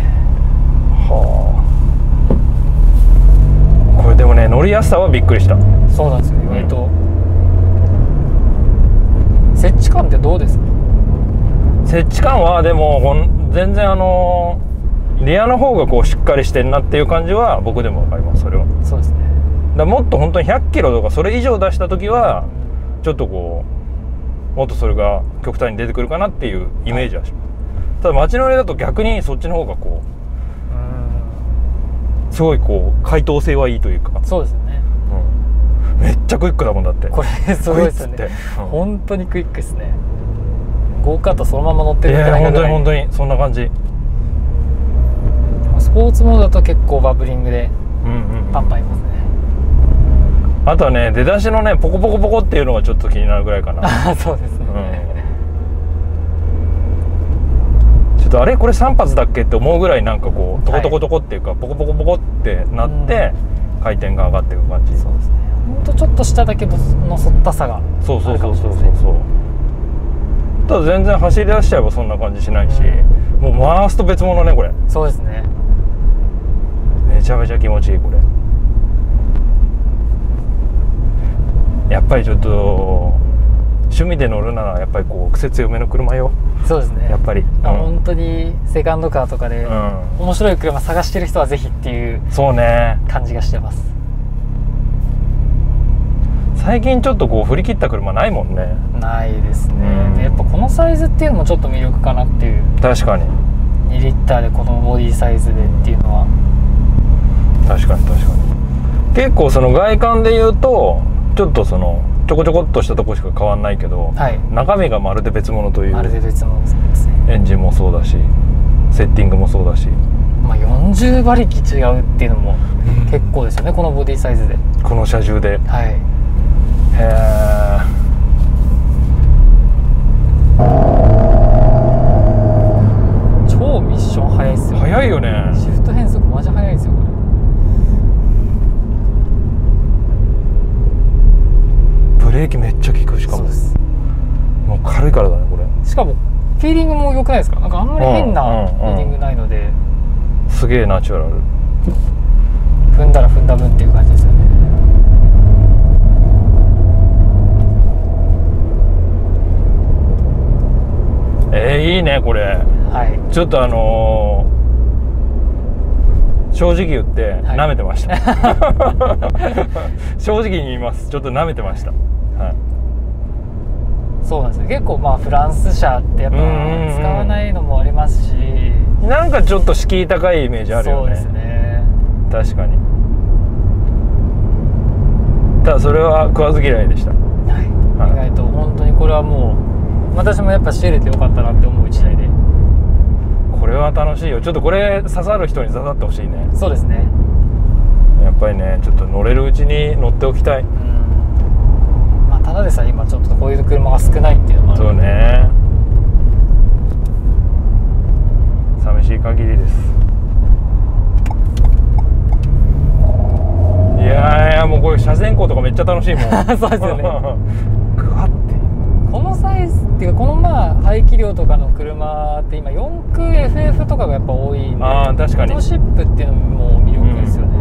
これでもね乗りやすさはびっくりした。 そうなんですよ。意外と、設置感ってどうですか？ 設置感はでも全然リアの方がこうしっかりしてんなっていう感じは僕でも分かります。それはそうですね。 だもっと本当に100キロとかそれ以上出した時はちょっとこうもっとそれが極端に出てくるかなっていうイメージはします。ただ街乗りだと逆にそっちの方がこうすごいこう解答性はいいというか。 そうですよね。 めっちゃクイックだもんだって。 これすごいですよね、本当にクイックですね。ゴーカートそのまま乗ってるんじゃないかぐらい。 本当にそんな感じ。 スポーツモードだと結構バブリングでパンパンいますね。 あとはね、出だしのねポコポコポコっていうのがちょっと気になるぐらいかな。 そうですね、 ちょっとあれこれ3発だっけって思うぐらいなんかこうトコトコトコっていうか、ポコポコポコってなって回転が上がっていく感じ。 そうですね、ほんとちょっと下だけどの反ったさが。 そうただ全然走り出しちゃえばそんな感じしないし、もう回すと別物ねこれ。 そうですね、 めちゃめちゃ気持ちいいこれ。やっぱりちょっと趣味で乗るならやっぱりこう癖強めの車よ。 そうですね、 やっぱり、 本当にセカンドカーとかで面白い車探してる人はぜひっていう感じがしてます。 最近ちょっとこう振り切った車ないもんね。 ないですね、でやっぱこのサイズっていうのもちょっと魅力かなっていう。 確かに 2リッターでこのボディサイズでっていうのは確かに結構その外観で言うとちょっとそのちょこちょこっとしたとこしか変わんないけど、中身がまるで別物という。 まるで別物ですね。 エンジンもそうだしセッティングもそうだし、 40馬力違うっていうのも結構ですよね、このボディサイズで、 この車重で。 はい、 へえ。 超ミッション速いっすよ。 速いよね。 シフト変速マジ速いですよこれ。 ブレーキめっちゃ効く。しかももう軽いからだねこれ。 しかもフィーリングも良くないですか？なんかあんまり変なフィーリングないので、 すげえナチュラル。 踏んだら踏んだ分っていう感じですよね。 いいねこれ。ちょっと正直言って舐めてました、正直に言います。ちょっと舐めてました。 そうなんですよ。結構フランス車ってやっぱ使わないのもありますし、 なんかちょっと敷居高いイメージあるよね。 そうですね、 確かに。ただそれは食わず嫌いでした。意外と本当にこれはもう私もやっぱ仕入れてよかったなって思う一台で。 これは楽しいよ。ちょっとこれ刺さる人に刺さってほしいね。 そうですね、 やっぱりねちょっと乗れるうちに乗っておきたい。 ただでさえ今ちょっとこういう車が少ないっていうのもある。 そうね、寂しい限りです。いやもうこういう車線光とかめっちゃ楽しいもん。 そうですよね。 グワってこのサイズっていうかこの排気量とかの車って今4駆 FF とかがやっぱ多いんで、 確かにオートシップっていうのも魅力ですよね。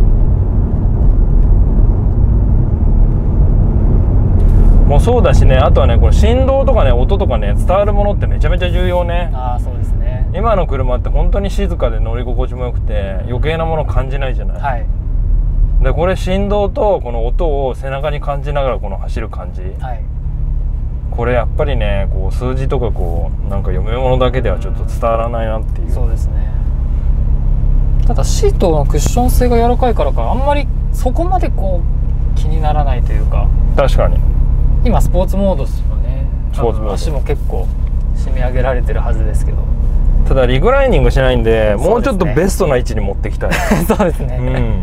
もうそうだしね、あとはねこれ振動とかね音とかね伝わるものってめちゃめちゃ重要ね。 そうですね。 今の車って本当に静かで乗り心地も良くて余計なもの感じないじゃない。でこれ振動とこの音を背中に感じながらこの走る感じ、これやっぱりねこう数字とかこうなんか読み物だけではちょっと伝わらないなっていう。 そうですね。ただシートのクッション性が柔らかいからかあんまりそこまでこう気にならないというか。 確かに今スポーツモードですよね。足も結構締め上げられてるはずですけど、 ただリクライニングしないんでもうちょっとベストな位置に持ってきたい。 そうですね、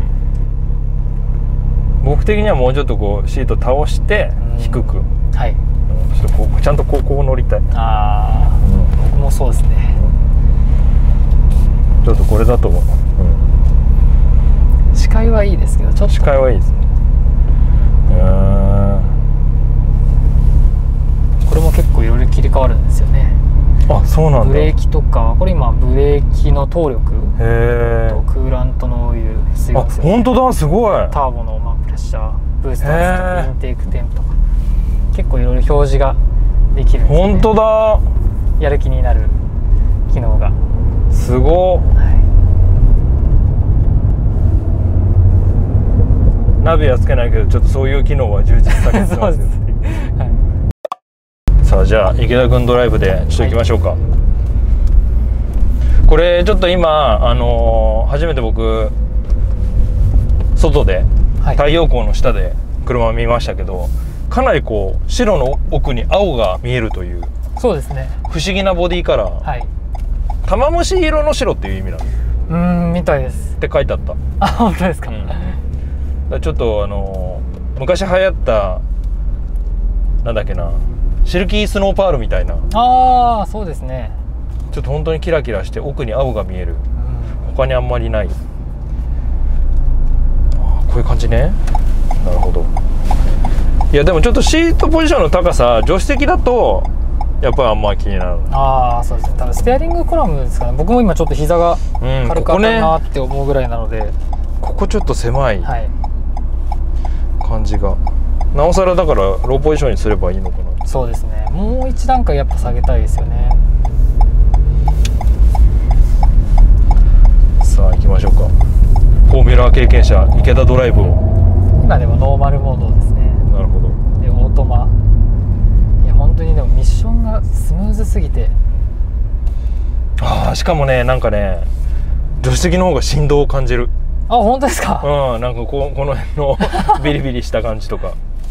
僕的にはもうちょっとこうシート倒して低く、ちょっとこうちゃんとこう乗りたい。 僕もそうですね、 ちょっとこれだと、 視界はいいですけどちょっと視界はいいですね。 これも結構いろいろ切り替わるんですよね。 そうなんだ。 ブレーキとかこれ今ブレーキの動力とクーラントのオイル水圧、 本当だ、すごい。 ターボのプレッシャーブースタースとかインテークテンプとか結構いろいろ表示ができるんですよね。 本当だ。 やる気になる機能がすごっ。ナビはつけないけどちょっとそういう機能は充実されてますよ。さあじゃあ池田君ドライブでちょっと行きましょうか。これちょっと今初めて僕外で太陽光の下で車見ましたけど、かなりこう白の奥に青が見えるという、 そうですね、 不思議なボディカラー、はい、玉虫色の白っていう意味なのみたいですって書いてあった。 あ、本当ですか。 だちょっと昔流行ったなんだっけな、シルキースノーパールみたいな、 ああそうですね、 ちょっと本当にキラキラして奥に青が見える、他にあんまりない。こういう感じね。なるほど。いやでもちょっとシートポジションの高さ、助手席だとやっぱりあんまり気になる。 ああそうですね、多分ステアリングコラムですかね。僕も今ちょっと膝が軽かったなって思うぐらいなので、 ここちょっと狭い感じが、なおさらだからローポジションにすればいいのかな。 そうですね、もう一段階やっぱ下げたいですよね。 さあ行きましょうか。フォーミュラー経験者池田ドライブを、 今でもノーマルモードですね。 なるほど。 でオートマ、いや本当にでもミッションがスムーズすぎて、 しかもね、なんかね、助手席の方が振動を感じる。 あ、本当ですか。 なんかこの辺のビリビリした感じとか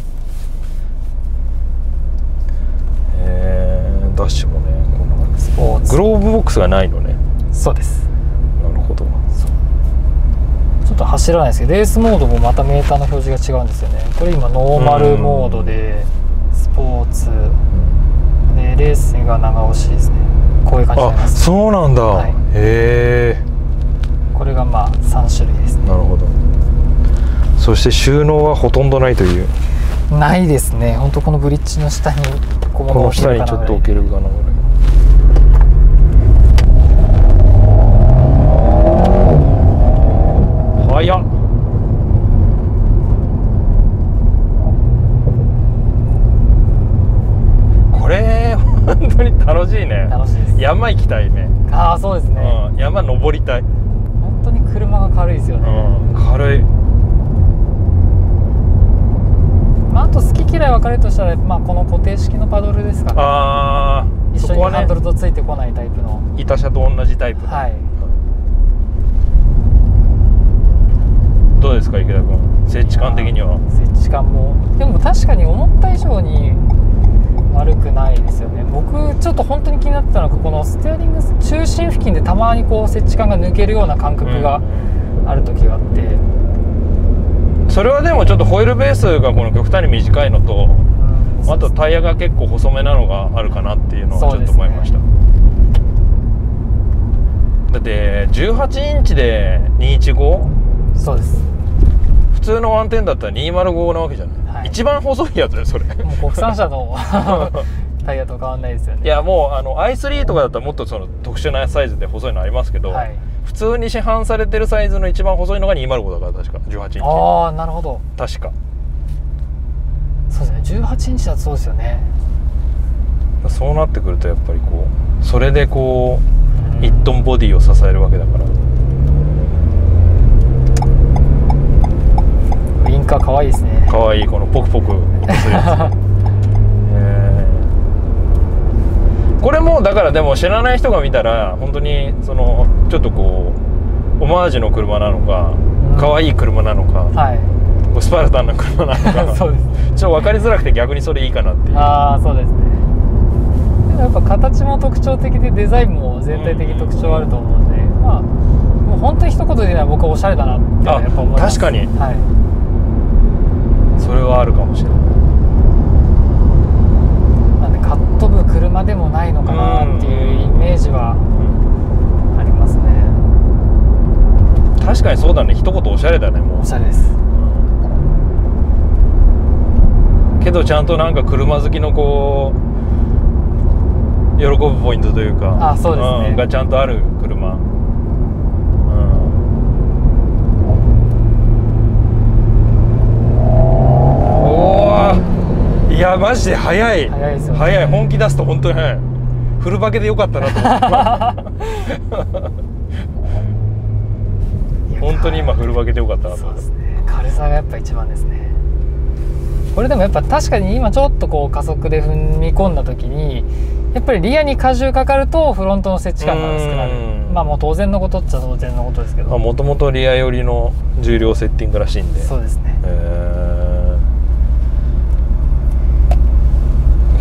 ダッシュもね、こんな感じ。スポーツグローブボックスがないのね。 そうです。 なるほど。 ちょっと走らないですけど、レースモードもまたメーターの表示が違うんですよね。これ今ノーマルモードでスポーツでレースが長押しですね。こういう感じになります。 そうなんだ、はい、へえ。 これがまあ3種類ですね。 なるほど。そして収納はほとんどないという。 ないですね。本当このブリッジの下にこの下にちょっと置けるかなぐらい。早っ。これ本当に楽しいね。 楽しいです。 山行きたいね。 ああそうですね、 山登りたい。 本当に車が軽いですよね。 軽い。 あと好き嫌い分かれるとしたら、この固定式のパドルですかね。一緒にハンドルとついてこないタイプの、 板車と同じタイプ。 はい。 どうですか池田君、設置感的には。 設置感もでも確かに思った以上に悪くないですよね。僕ちょっと本当に気になってたのが、このステアリング中心付近でたまにこう設置感が抜けるような感覚がある時があって、 それはでもちょっとホイールベースがこの極端に短いのと、あとタイヤが結構細めなのがあるかなっていうのはちょっと思いました。だって18インチで215。 そうです。 普通のワンテンだったら205なわけじゃない、はい、一番細いやつだよそれ。もう国産車のタイヤと変わんないですよね。 いやもうi3 とかだったらもっとその特殊なサイズで細いのありますけど、はい、普通に市販されてるサイズの一番細いのが205だから、確か18インチ。 ああなるほど。 確かそうですね、18インチだとそうですよね。 そうなってくるとやっぱりこうそれでこう1トンボディを支えるわけだから。 ウインカーかわいいですね。 かわいい、このポクポクするやつこれもだからでも知らない人が見たら本当にそのちょっとこうオマージュの車なのか、かわいい車なのか、はい、スパルタンな車なのかそうです、ちょっと分かりづらくて逆にそれいいかなっていう。 ああそうですね。でもやっぱ形も特徴的でデザインも全体的に特徴あると思うので、もう本当に一言で言えば僕はおしゃれだなってやっぱ思います。 確かに、 はい、 それはあるかもしれない。 なんでかっ飛ぶ車でもないのかなっていうイメージはありますね。 確かにそうだね、一言おしゃれだね。もうおしゃれです、 けどちゃんとなんか車好きのこう喜ぶポイントというか、 そうですね、 がちゃんとある車。いやマジで速い。 速いですよね。 速い。本気出すと本当に速い。フルバケでよかったなと思って本当に今フルバケでよかったなと思って。 そうですね、軽さがやっぱ一番ですね。これでもやっぱ確かに今ちょっとこう加速で踏み込んだ時にやっぱりリアに荷重かかるとフロントの設置感が薄くなる。もう当然のことっちゃ当然のことですけど、 もともとリア寄りの重量セッティングらしいんで。 そうですね。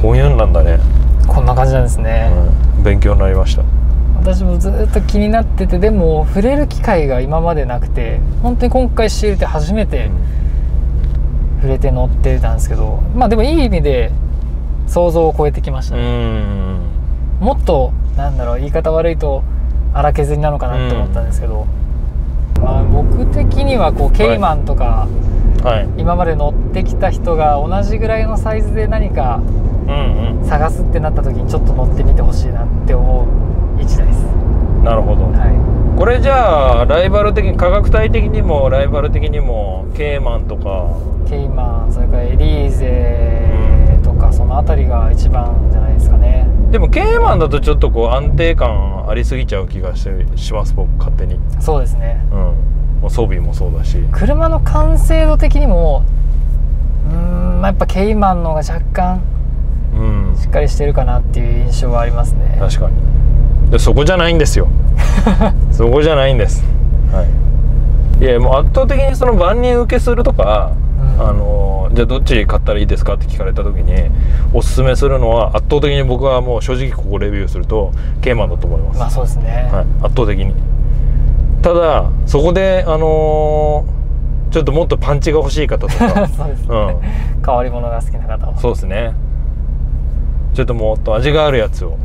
こういうんなんだね。 こんな感じなんですね、 勉強になりました。 私もずっと気になってて、でも触れる機会が今までなくて、本当に今回仕入れて初めて触れて乗ってたんですけど、まあでもいい意味で想像を超えてきましたね。もっとなんだろう、言い方悪いと荒削りなのかなって思ったんですけど、まあ、僕的にはこうケイマンとか、今まで乗ってきた人が同じぐらいのサイズで何か探すってなった時にちょっと乗ってみてほしいなって思う1台です。 なるほど、これじゃあライバル的に、価格帯的にもライバル的にもケイマンとか、 ケイマン、それからエリーゼとか、その辺りが一番じゃないですかね。 でもケイマンだとちょっとこう安定感ありすぎちゃう気がします、僕勝手に。 そうですね、 もう装備もそうだし、 車の完成度的にもやっぱケイマンの方が若干しっかりしてるかなっていう印象はありますね。 確かに。でそこじゃないんですよそこじゃないんです。いや、もう圧倒的にその万人受けするとか、じゃあどっち買ったらいいですかって聞かれた時におすすめするのは、圧倒的に僕はもう正直ここレビューするとケイマンだと思います。 まあそうですね、 圧倒的に。ただそこでちょっともっとパンチが欲しい方とかそうですね、変わり者が好きな方はそうですね、ちょっともっと味があるやつを、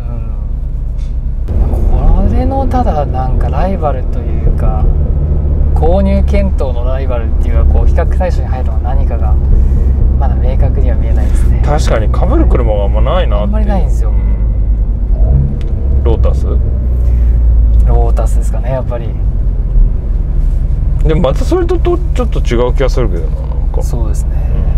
これのただなんかライバルというか購入検討のライバルっていうか、こう比較対象に入るのは何かがまだ明確には見えないですね。 確かに被る車があんまないなって。 あんまりないんですよ、 ロータスですかね、やっぱり。 でもまたそれとちょっと違う気がするけどな、なんか。 そうですね、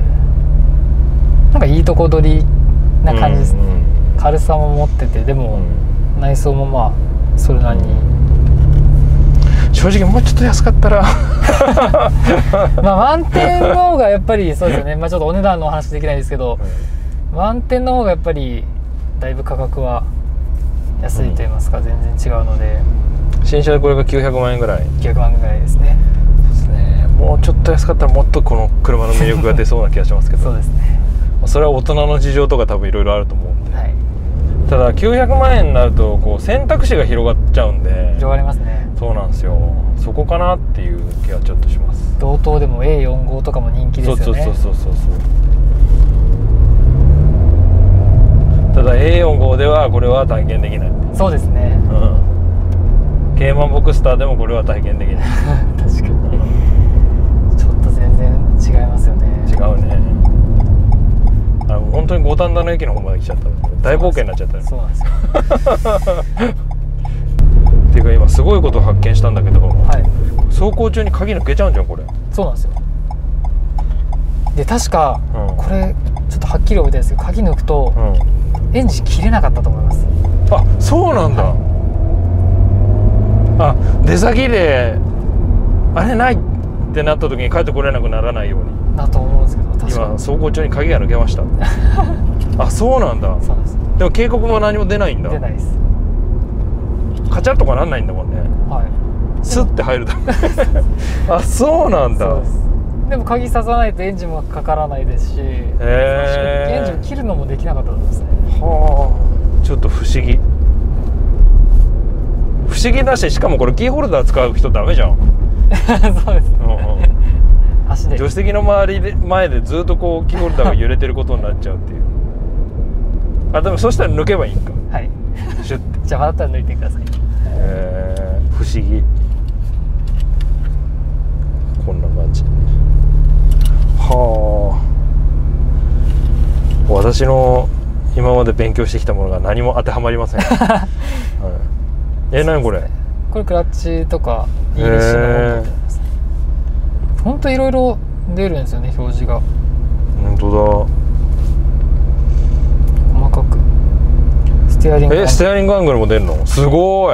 なんかいいとこ取りな感じですね、軽さも持ってて、でも内装もまあそれなりに、 正直もうちょっと安かったらまあ満点の方がやっぱりそうですよね、まあちょっとお値段のお話できないですけど、満点の方がやっぱりだいぶ価格は安いと言いますか、全然違うので。 新車でこれが900万円ぐらい。 900万ぐらいですね。 そうですね。もうちょっと安かったらもっとこの車の魅力が出そうな気がしますけどそうですね、 それは大人の事情とか多分いろいろあると思うんで、ただ900万円になるとこう選択肢が広がっちゃうんで。 広がりますね。 そうなんですよ、そこかなっていう気はちょっとします。 同等でも A45 とかも人気ですよね。 そうただ A45 ではこれは体験できない。 そうですね、 ケイマンボクスターでもこれは体験できない確かに、ちょっと全然違いますよね。 違うね。本当に五反田の駅の方まで来ちゃった大冒険になっちゃった。 そうなんですよっていうか今すごいことを発見したんだけど、走行中に鍵抜けちゃうんじゃんこれ。 そうなんですよ。で確か、これちょっとはっきり覚えてるんですけど、鍵抜くと、エンジン切れなかったと思います。 あ、そうなんだ、出先であれないってなった時に帰ってこれなくならないようにだと思うんですけど、確か今走行中に鍵が抜けましたあ、そうなんだ。 そうです。 でも警告も何も出ないんだ。 出ないです。 カチャッとかなんないんだもんね。スッて入るだあ、そうなんだ。 そうです。でも鍵ささないとエンジンもかからないですし、エンジン切るのもできなかったですね。 はあ、ちょっと不思議だし、しかもこれキーホルダー使う人ダメじゃんそうですね、足で助手席の前でずっとこうキーホルダーが揺れてることになっちゃうっていうでもそしたら抜けばいいんか。シュッて邪魔だったら抜いてください。 不思議。こんな感じ。はあ、私の今まで勉強してきたものが何も当てはまりません、何これ。 これクラッチとか ESC のものみたいですね。ほんといろいろ出るんですよね、表示が。 本当だ、細かく。ステアリングステアリングアングルも出るの？すごい。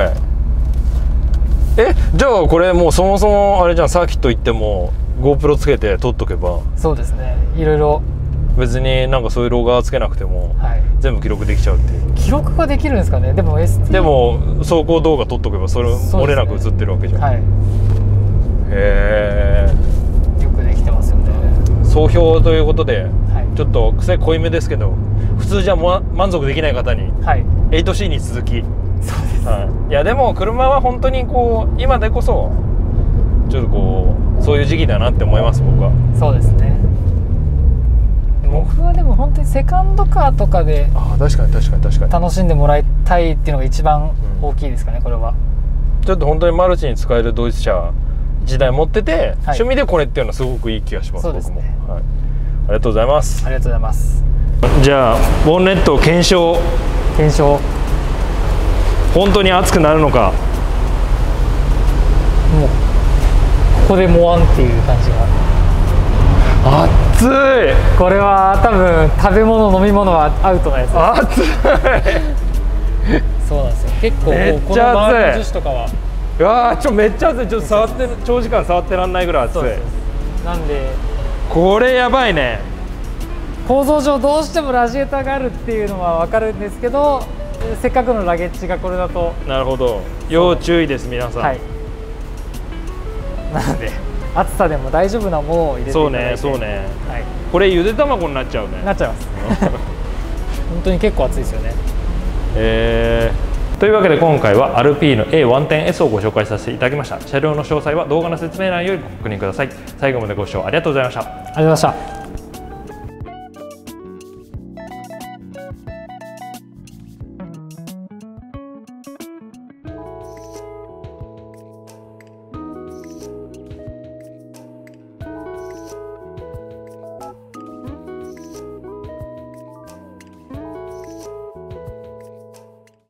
じゃあこれもうそもそもあれじゃん、サーキット行っても GoPro つけて撮っとけば。 そうですね、いろいろ別になんかそういうロガーつけなくても、全部記録できちゃうっていう。 記録ができるんですかね。でも ST でも走行動画撮っとけばそれ漏れなく映ってるわけじゃん。へえ、 よくできてますよね。 総評ということで、 ちょっと癖濃いめですけど普通じゃ満足できない方に、はい、8C に続き、そうです、はい、いやでも車は本当にこう今でこそちょっとこうそういう時期だなって思います僕は。 そうですね。僕はでも本当にセカンドカーとかで確かに楽しんでもらいたいっていうのが一番大きいですかね、これは。 ちょっと本当にマルチに使えるドイツ車1台持ってて、はい、趣味でこれっていうのはすごくいい気がします。そうですね、僕も、はい、ありがとうございます。 ありがとうございます。 じゃあボンネット検証本当に熱くなるのか。 もうここでもわんっていう感じが。 熱い。 これは多分食べ物飲み物はアウトなやつです。 熱いそうなんですよ。結構もうこの周りの樹脂とかはうわーめっちゃ熱い。ちょっと長時間触ってらんないぐらい熱い。 なんでこれやばいね。 構造上どうしてもラジエーターがあるっていうのは分かるんですけど、せっかくのラゲッジがこれだと。 なるほど、要注意です皆さん。はい、 なので暑さでも大丈夫なものを入れていただいて。 そうね、はい、これゆで卵になっちゃうね。 なっちゃいます本当に結構暑いですよね。 というわけで今回はアルピーノ A110S をご紹介させていただきました。車両の詳細は動画の説明欄よりご確認ください。最後までご視聴ありがとうございました。 ありがとうございました。